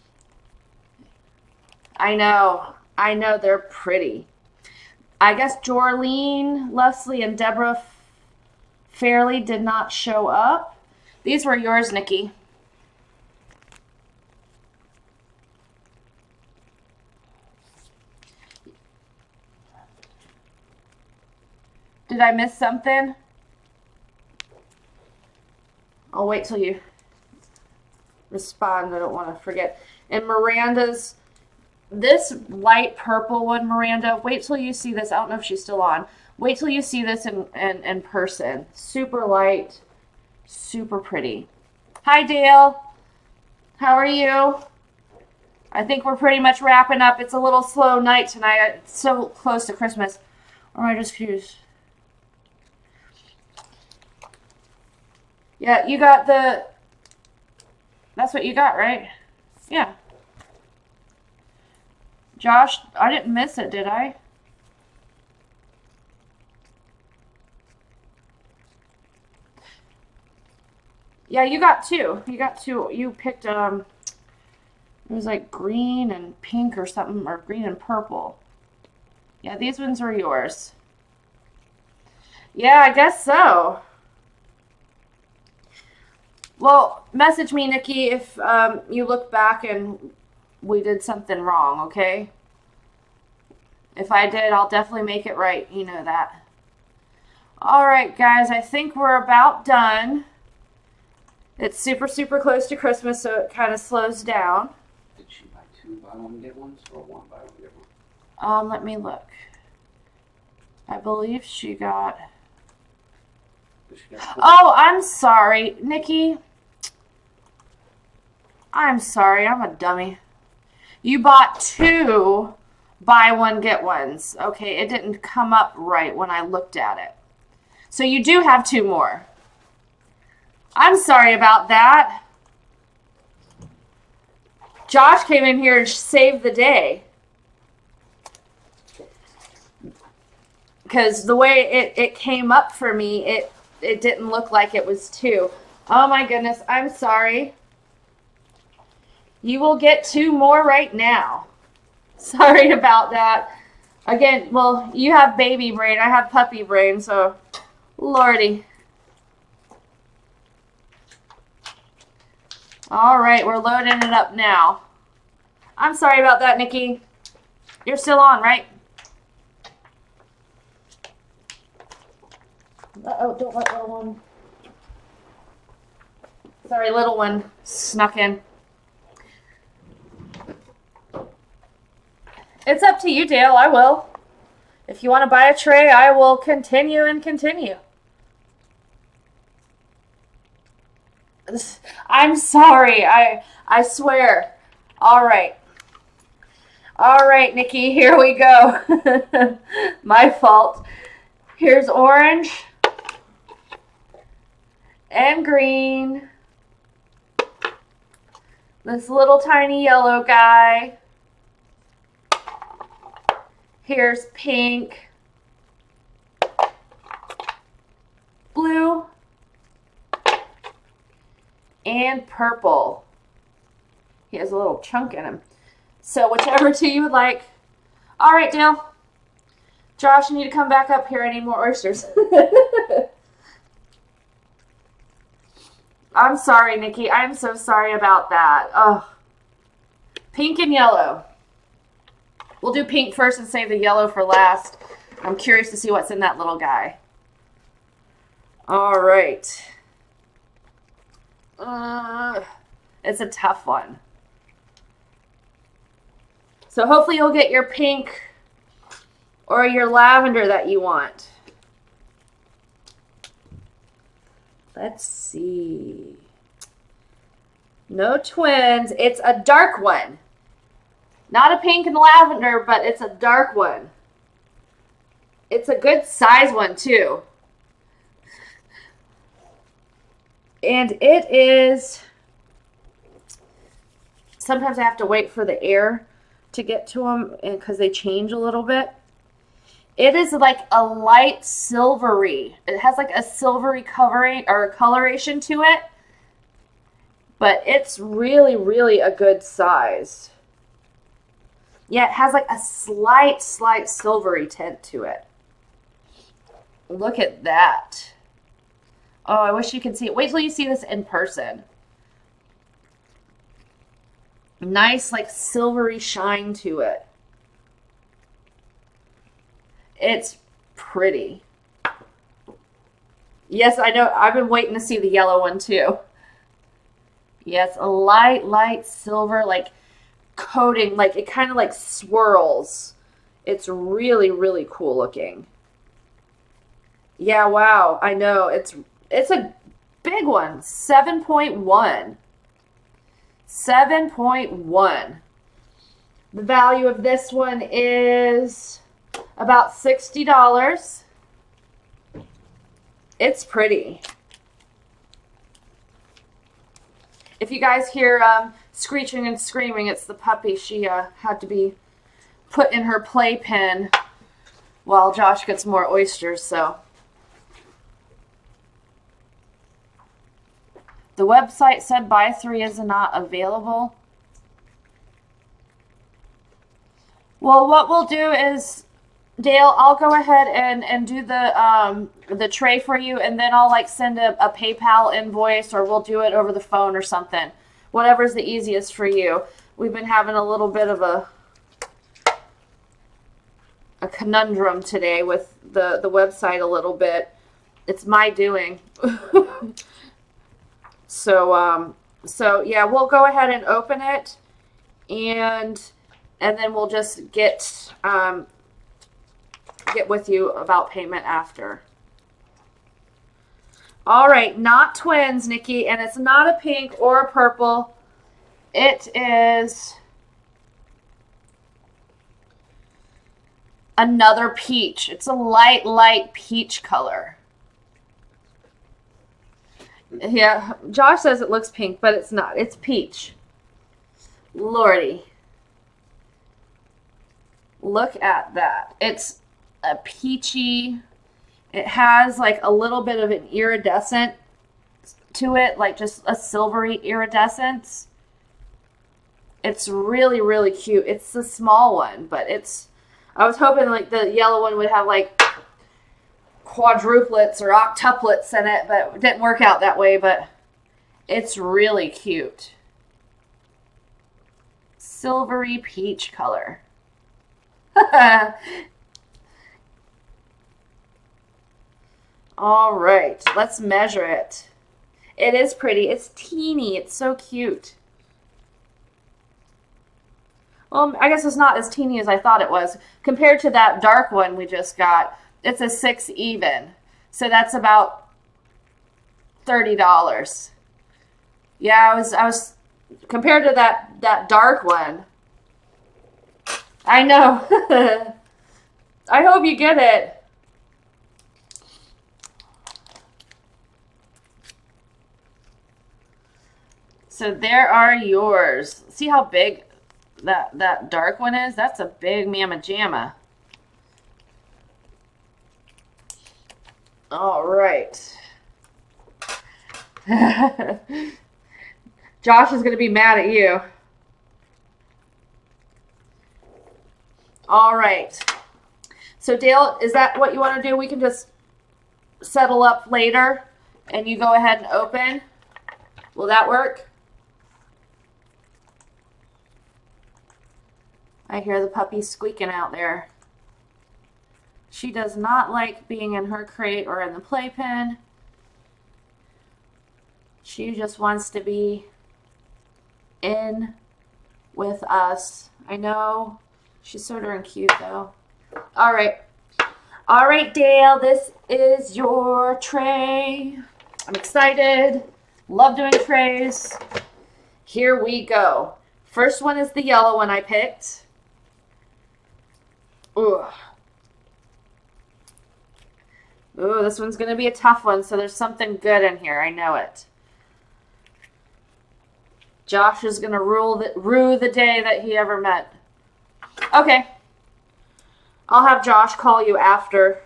I know. I know they're pretty. I guess Jorlene, Leslie, and Deborah Fairley did not show up. These were yours, Nikki. Did I miss something? I'll wait till you respond. I don't want to forget. And Miranda's, this light purple one, Miranda, wait till you see this. I don't know if she's still on. Wait till you see this in, in, in person. Super light, super pretty. Hi, Dale. How are you? I think we're pretty much wrapping up. It's a little slow night tonight. It's so close to Christmas. Or am I just confused? Yeah, you got the, that's what you got, right? Yeah. Josh, I didn't miss it, did I? Yeah, you got two. You got two. You picked, um, it was like green and pink or something, or green and purple. Yeah, these ones are yours. Yeah, I guess so. Well, message me, Nikki, if um, you look back and we did something wrong, okay? If I did, I'll definitely make it right. You know that. All right, guys, I think we're about done. It's super, super close to Christmas, so it kind of slows down. Did she buy two buy one get ones or one buy one get one? Um, let me look. I believe she got... She got Oh, I'm sorry, Nikki. I'm sorry, I'm a dummy. You bought two buy one get ones. Okay, it didn't come up right when I looked at it. So you do have two more. I'm sorry about that. Josh came in here and saved the day. Because the way it, it came up for me, it, it didn't look like it was two. Oh my goodness, I'm sorry. You will get two more right now. Sorry about that. Again, well, you have baby brain. I have puppy brain, so lordy. All right, we're loading it up now. I'm sorry about that, Nikki. You're still on, right? Uh-oh, don't let little one. Sorry, little one snuck in. It's up to you, Dale. I will. If you want to buy a tray, I will continue and continue. I'm sorry. I I swear. All right. All right, Nikki, here we go. My fault. Here's orange and green. This little tiny yellow guy. Here's pink, blue, and purple. He has a little chunk in him. So whichever two you would like. All right, Dale. Josh, you need to come back up here. I need more oysters. I'm sorry, Nikki. I'm so sorry about that. Oh, pink and yellow. We'll do pink first and save the yellow for last. I'm curious to see what's in that little guy. All right. Uh, it's a tough one. So hopefully you'll get your pink or your lavender that you want. Let's see. No twins. It's a dark one. Not a pink and lavender, but it's a dark one. It's a good size one, too. And it is... Sometimes I have to wait for the air to get to them because they change a little bit. It is like a light silvery. It has like a silvery covering or coloration to it. But it's really, really a good size. Yeah, it has like a slight, slight silvery tint to it. Look at that. Oh, I wish you could see it. Wait till you see this in person. Nice, like, silvery shine to it. It's pretty. Yes, I know. I've been waiting to see the yellow one, too. Yes, a light, light silver, like, coating, like it kind of like swirls. It's really, really cool looking. Yeah, wow. I know. It's it's a big one. seven point one. seven point one. The value of this one is about sixty dollars. It's pretty. If you guys hear um, screeching and screaming, it's the puppy. She uh, had to be put in her playpen while Josh gets more oysters, so. The website said buy three is not available. Well, what we'll do is, Dale, I'll go ahead and, and do the um, the tray for you, and then I'll like send a, a PayPal invoice, or we'll do it over the phone or something. Whatever's the easiest for you. We've been having a little bit of a a conundrum today with the, the website a little bit. It's my doing. so um so yeah, we'll go ahead and open it, and and then we'll just get um get with you about payment after. All right, not twins, Nikki, and it's not a pink or a purple. It is another peach. It's a light, light peach color. Yeah, Josh says it looks pink, but it's not. It's peach. Lordy. Look at that. It's a peachy, it has like a little bit of an iridescent to it, like just a silvery iridescence. It's really, really cute. It's the small one, but it's, I was hoping like the yellow one would have like quadruplets or octuplets in it, but it didn't work out that way, but it's really cute. Silvery peach color. All right, let's measure it. It is pretty. It's teeny. It's so cute. Well, I guess it's not as teeny as I thought it was. Compared to that dark one we just got, it's a six even. So that's about thirty dollars. Yeah, I was I was compared to that that dark one. I know. I hope you get it. So there are yours. See how big that that dark one is? That's a big mamma jamma. All right. Josh is going to be mad at you. All right. So Dale, is that what you want to do? We can just settle up later and you go ahead and open. Will that work? I hear the puppy squeaking out there. She does not like being in her crate or in the playpen. She just wants to be in with us. I know. She's so darn cute though. All right. All right, Dale, this is your tray. I'm excited. Love doing trays. Here we go. First one is the yellow one I picked. Ooh. Ooh, this one's going to be a tough one, so there's something good in here. I know it. Josh is going to rule the, rue the day that he ever met. Okay. I'll have Josh call you after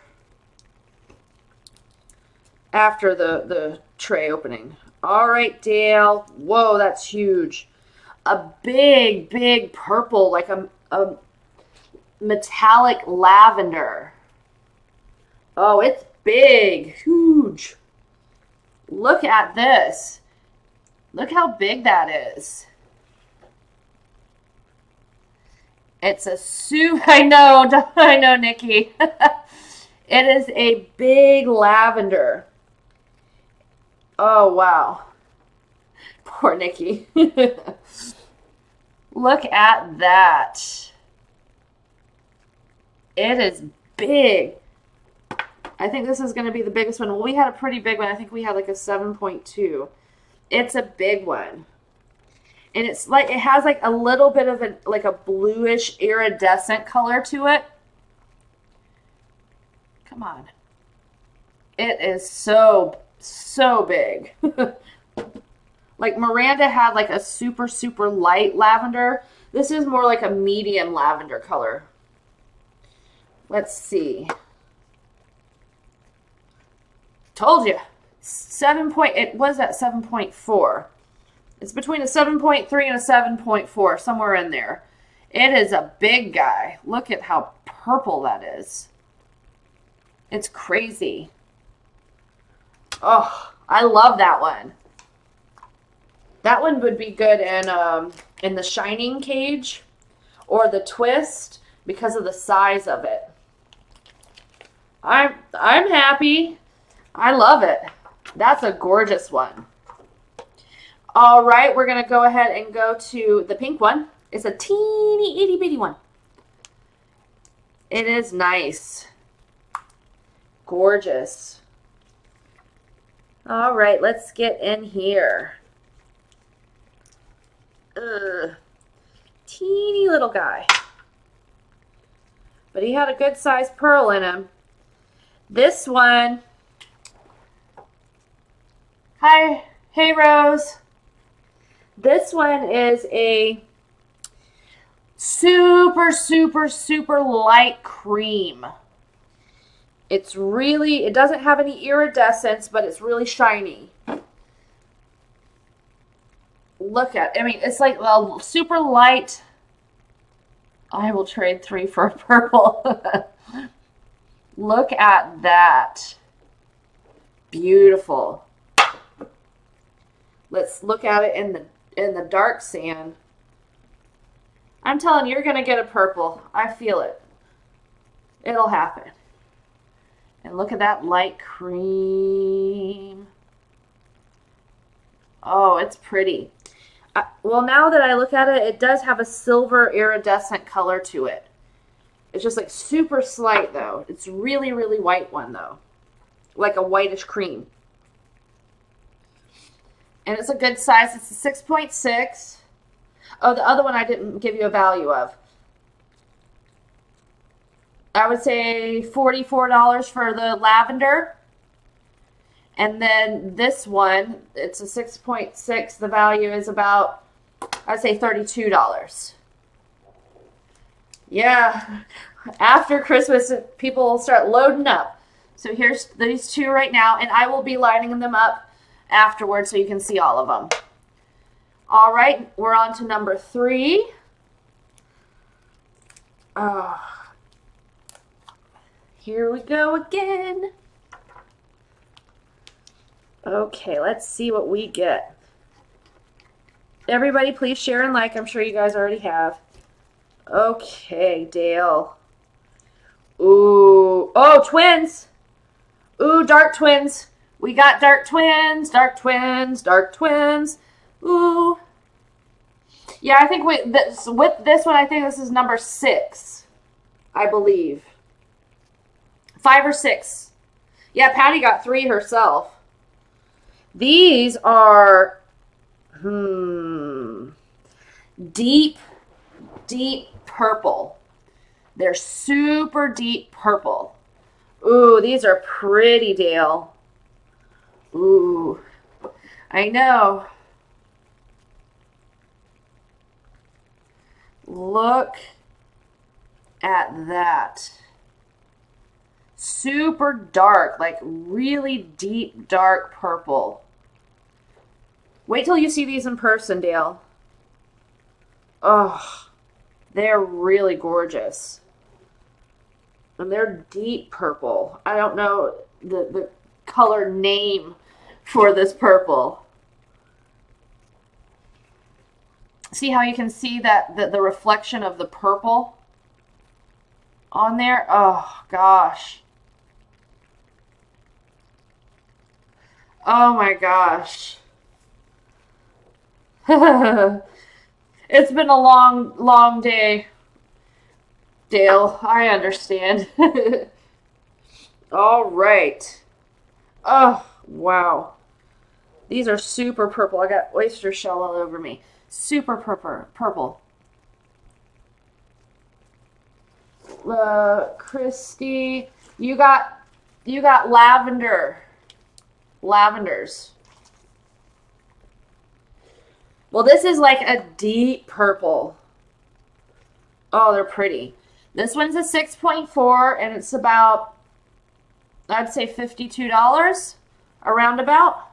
after the, the tray opening. All right, Dale. Whoa, that's huge. A big, big purple, like a, a metallic lavender. Oh, it's big, huge. Look at this. Look how big that is. It's a soup. I know, I know, Nikki. It is a big lavender. Oh, wow. Poor Nikki. Look at that. It is big. I think this is going to be the biggest one. Well, we had a pretty big one. I think we had like a seven point two. It's a big one. And it's like, it has like a little bit of a, like a bluish iridescent color to it. Come on. It is so, so big. Like Miranda had like a super, super light lavender. This is more like a medium lavender color. Let's see. Told you. Seven point, it was at seven point four. It's between a seven point three and a seven point four, somewhere in there. It is a big guy. Look at how purple that is. It's crazy. Oh, I love that one. That one would be good in um, in the Shining cage or the Twist because of the size of it. I'm I'm happy. I love it. That's a gorgeous one. All right, we're going to go ahead and go to the pink one. It's a teeny itty bitty one. It is nice. Gorgeous. All right, let's get in here. Ugh. Teeny little guy. But he had a good sized pearl in him. This one. Hi. Hey, Rose. This one is a super, super, super light cream. It's really, it doesn't have any iridescence, but it's really shiny. Look at, I mean, it's like a super light. I will trade three for a purple. Look at that. Beautiful. Let's look at it in the in the dark sand. I'm telling you, you're going to get a purple. I feel it. It'll happen. And look at that light cream. Oh, it's pretty. I, well, now that I look at it, it does have a silver iridescent color to it. It's just like super slight though. It's really, really white one though. Like a whitish cream. And it's a good size. It's a six point six. Oh, the other one I didn't give you a value of. I would say forty-four dollars for the lavender. And then this one, it's a six point six. The value is about, I'd say thirty-two dollars. Yeah, after Christmas, people will start loading up. So here's these two right now, and I will be lining them up afterwards so you can see all of them. All right, we're on to number three. Oh, here we go again. Okay, let's see what we get. Everybody, please share and like. I'm sure you guys already have. Okay, Dale. Ooh. Oh, twins. Ooh, dark twins. We got dark twins, dark twins, dark twins. Ooh. Yeah, I think with this, with this one, I think this is number six, I believe. Five or six. Yeah, Patty got three herself. These are, hmm, deep, deep purple. They're super deep purple. Ooh, these are pretty, Dale. Ooh, I know. Look at that. Super dark, like really deep, dark purple. Wait till you see these in person, Dale. Oh, they're really gorgeous. And they're deep purple. I don't know the, the color name for this purple. See how you can see that the, the reflection of the purple on there? Oh, gosh. Oh, my gosh. It's been a long, long day, Dale. I understand. All right. Oh, wow. These are super purple. I got oyster shell all over me. Super purple. Purple. Uh, Christy, you got you got lavender. Lavenders. Well, this is like a deep purple. Oh, they're pretty. This one's a six point four, and it's about, I'd say fifty-two dollars, around about.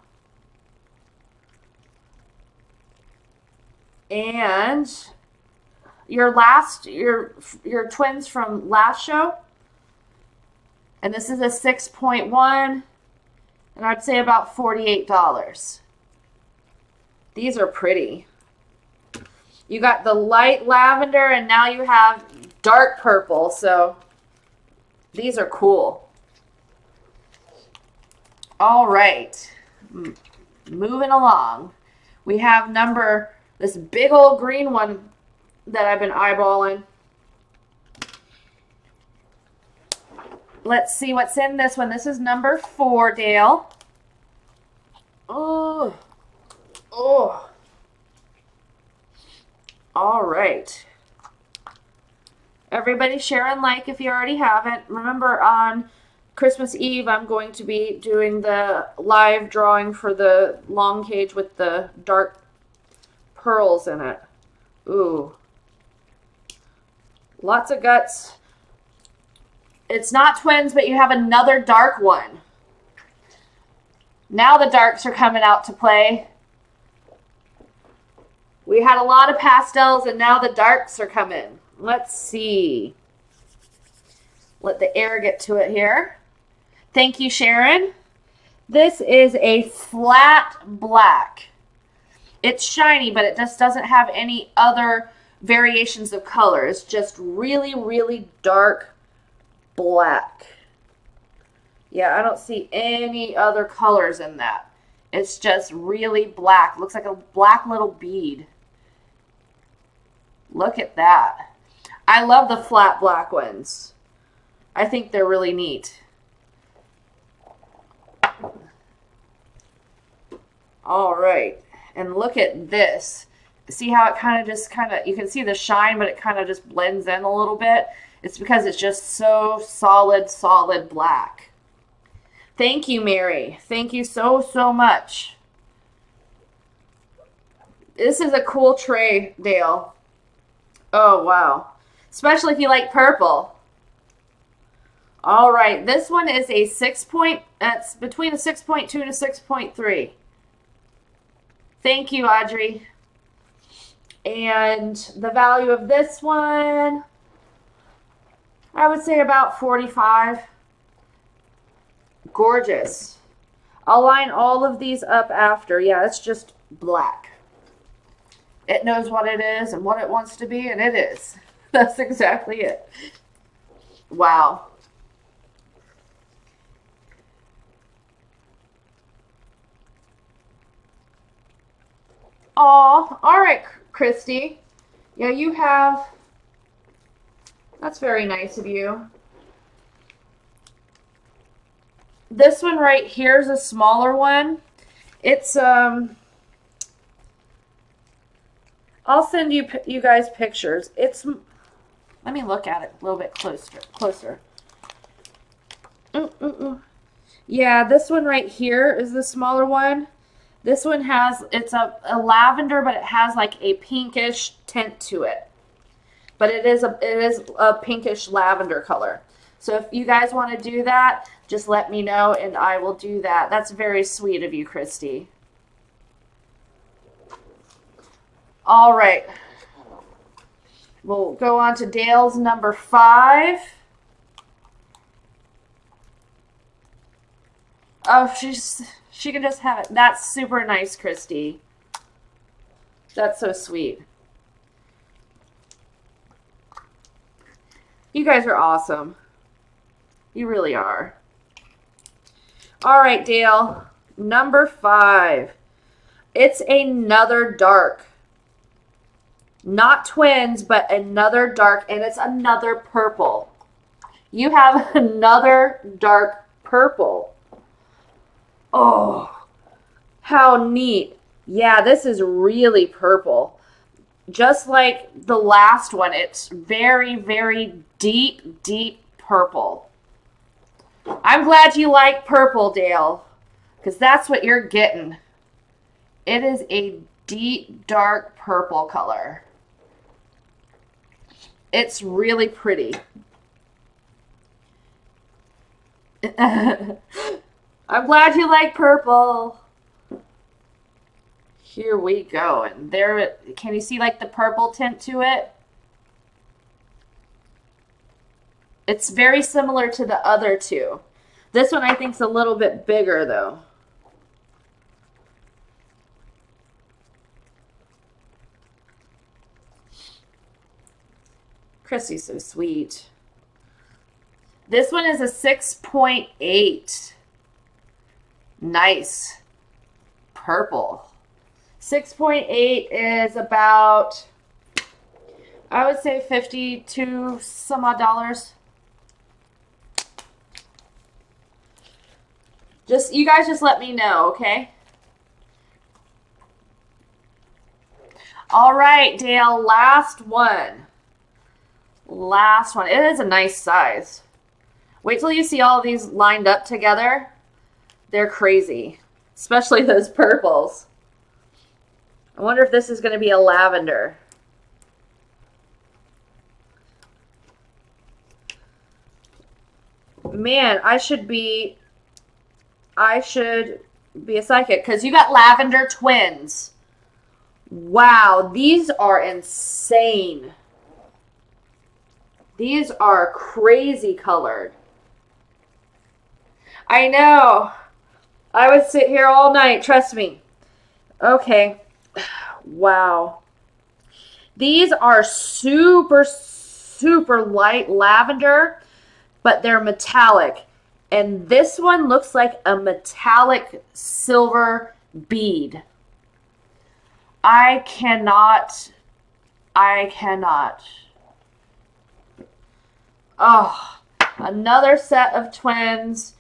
And your last, your, your twins from last show, and this is a six point one, and I'd say about forty-eight dollars. These are pretty. You got the light lavender, and now you have dark purple, so these are cool. All right, M- moving along. We have number, this big old green one that I've been eyeballing. Let's see what's in this one. This is number four, Dale. Oh. Oh. All right. Everybody share and like if you already haven't. Remember, on Christmas Eve, I'm going to be doing the live drawing for the long cage with the dark pearls in it. Ooh. Lots of guts. It's not twins, but you have another dark one. Now the darks are coming out to play. We had a lot of pastels, and now the darks are coming. Let's see. Let the air get to it here. Thank you, Sharon. This is a flat black. It's shiny, but it just doesn't have any other variations of color. It's just really, really dark black. Yeah, I don't see any other colors in that. It's just really black. Looks like a black little bead. Look at that. I love the flat black ones. I think they're really neat. All right. And look at this. See how it kind of just kind of, you can see the shine, but it kind of just blends in a little bit. It's because it's just so solid, solid black. Thank you, Mary. Thank you so, so much. This is a cool tray, Dale. Oh, wow. Especially if you like purple. All right, this one is a six point, that's between a six point two and a six point three. Thank you, Audrey. And the value of this one, I would say about forty-five. Gorgeous. I'll line all of these up after. Yeah, it's just black. It knows what it is and what it wants to be, and it is. That's exactly it. Wow. Aw, all right, Christy. Yeah, you have, that's very nice of you. This one right here is a smaller one. It's, um, I'll send you you guys pictures. It's, let me look at it a little bit closer. Closer. Mm -mm -mm. Yeah, this one right here is the smaller one. This one has, it's a, a lavender, but it has like a pinkish tint to it. But it is a it is a pinkish lavender color. So if you guys want to do that, just let me know and I will do that. That's very sweet of you, Christy. All right. We'll go on to Dale's number five. Oh, she's she can just have it. That's super nice, Christy. That's so sweet. You guys are awesome. You really are. All right, Dale. Number five. It's another dark. Not twins, but another dark, and it's another purple. You have another dark purple. Oh, how neat. Yeah, this is really purple. Just like the last one, it's very, very deep, deep purple. I'm glad you like purple, Dale, because that's what you're getting. It is a deep, dark purple color. It's really pretty. I'm glad you like purple. Here we go. And there, can you see like the purple tint to it? It's very similar to the other two. This one I think is a little bit bigger though. Chrissy's so sweet. This one is a six point eight. Nice. Purple. six point eight is about, I would say fifty-two some odd dollars. Just, you guys just let me know, okay? All right, Dale, last one. Last one. It is a nice size. Wait till you see all of these lined up together. They're crazy, especially those purples. I wonder if this is going to be a lavender. Man, I should be, I should be a psychic because you got lavender twins. Wow, these are insane. These are crazy colored. I know. I would sit here all night, trust me. Okay. Wow. These are super, super light lavender. but they're metallic. And this one looks like a metallic silver bead. I cannot, I cannot. Oh, another set of twins.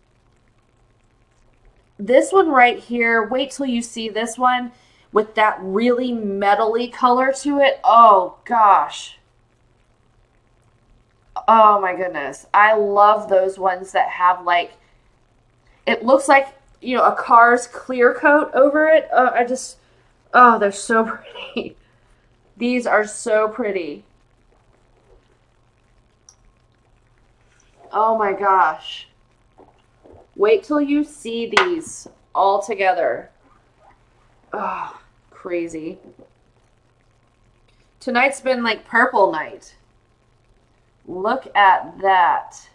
This one right here, wait till you see this one with that really metally color to it. Oh, gosh. Oh my goodness. I love those ones that have like, it looks like, you know, a car's clear coat over it. Uh, I just, oh, they're so pretty. These are so pretty. Oh my gosh. Wait till you see these all together. Oh, crazy. Tonight's been like purple night. Look at that.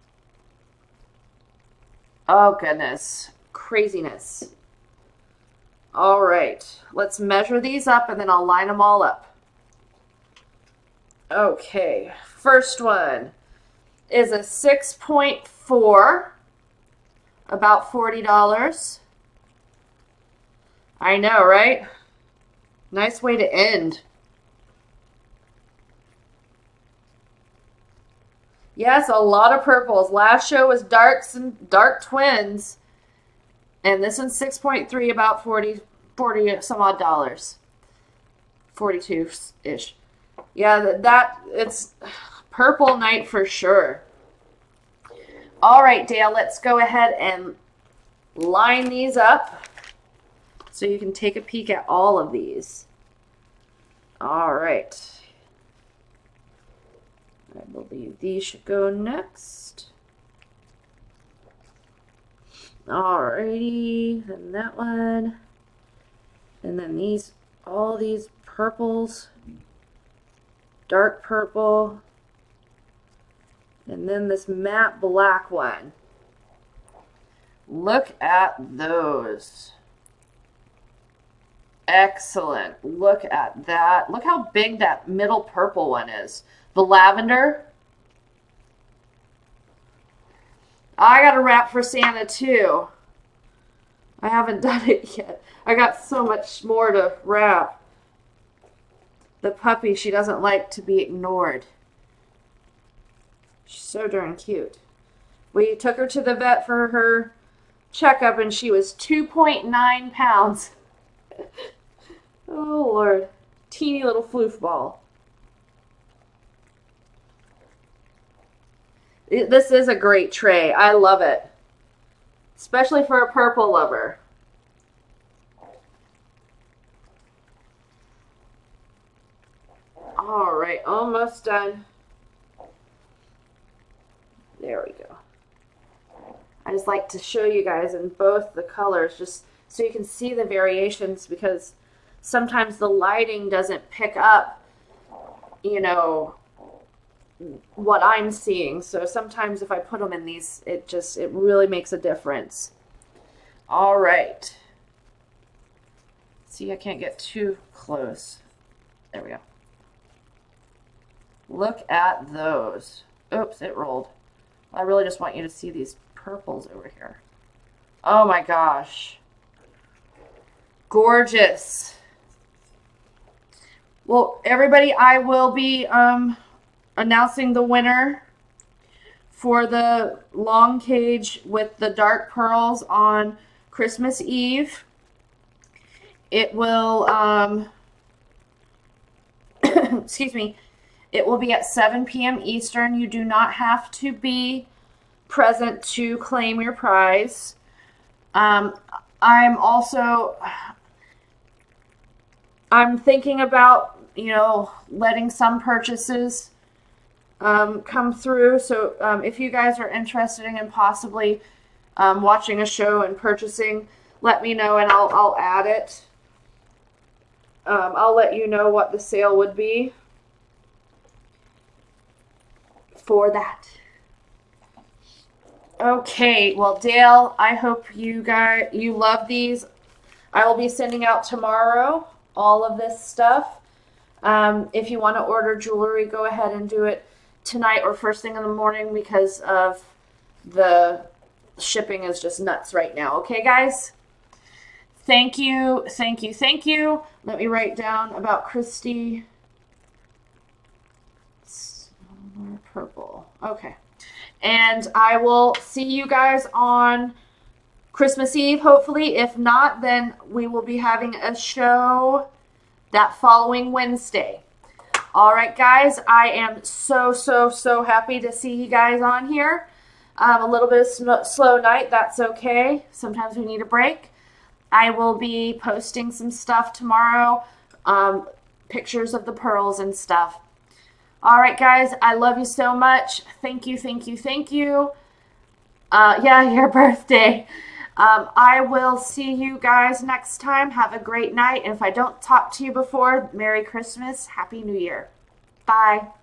Oh, goodness. Craziness. All right. Let's measure these up and then I'll line them all up. Okay. First one is a six point four, about forty dollars. I know, right? Nice way to end. Yes, a lot of purples. Last show was darks and dark twins. And this one's six point three, about forty, forty some odd dollars. forty-two-ish. Yeah, that, that, it's purple night for sure. All right, Dale, let's go ahead and line these up so you can take a peek at all of these. All right. I believe these should go next. Alrighty, and that one. And then these, all these purples. Dark purple. And then this matte black one. Look at those. Excellent. Look at that. Look how big that middle purple one is. The lavender. I got a wrap for Santa too. I haven't done it yet. I got so much more to wrap. The puppy, she doesn't like to be ignored. She's so darn cute. We took her to the vet for her checkup and she was two point nine pounds. Oh Lord. Teeny little floof ball. This is a great tray. I love it. Especially for a purple lover. All right, almost done. There we go. I just like to show you guys in both the colors just so you can see the variations because sometimes the lighting doesn't pick up, you know, what I'm seeing. So sometimes if I put them in these, it just, it really makes a difference. All right. See, I can't get too close. There we go. Look at those. Oops, it rolled. I really just want you to see these purples over here. Oh my gosh. Gorgeous. Well, everybody, I will be um, announcing the winner for the long cage with the dark pearls on Christmas Eve. It will, um, excuse me, it will be at seven p m Eastern. You do not have to be present to claim your prize. Um, I'm also, I'm thinking about, you know, letting some purchases um, come through. So um, if you guys are interested in possibly um, watching a show and purchasing, let me know and I'll, I'll add it. Um, I'll let you know what the sale would be for that. Okay, well, Dale, I hope you guys, you love these. I will be sending out tomorrow all of this stuff. Um, if you want to order jewelry, go ahead and do it tonight or first thing in the morning because of the shipping is just nuts right now. Okay, guys? Thank you, thank you, thank you. Let me write down about Christy. Purple. Okay. And I will see you guys on Christmas Eve, hopefully. If not, then we will be having a show that following Wednesday. All right, guys. I am so, so, so happy to see you guys on here. Um, a little bit of slow night. That's okay. Sometimes we need a break. I will be posting some stuff tomorrow, um, pictures of the pearls and stuff. All right, guys, I love you so much. Thank you, thank you, thank you. Uh, yeah, your birthday. Um, I will see you guys next time. Have a great night. And if I don't talk to you before, Merry Christmas, Happy New Year. Bye.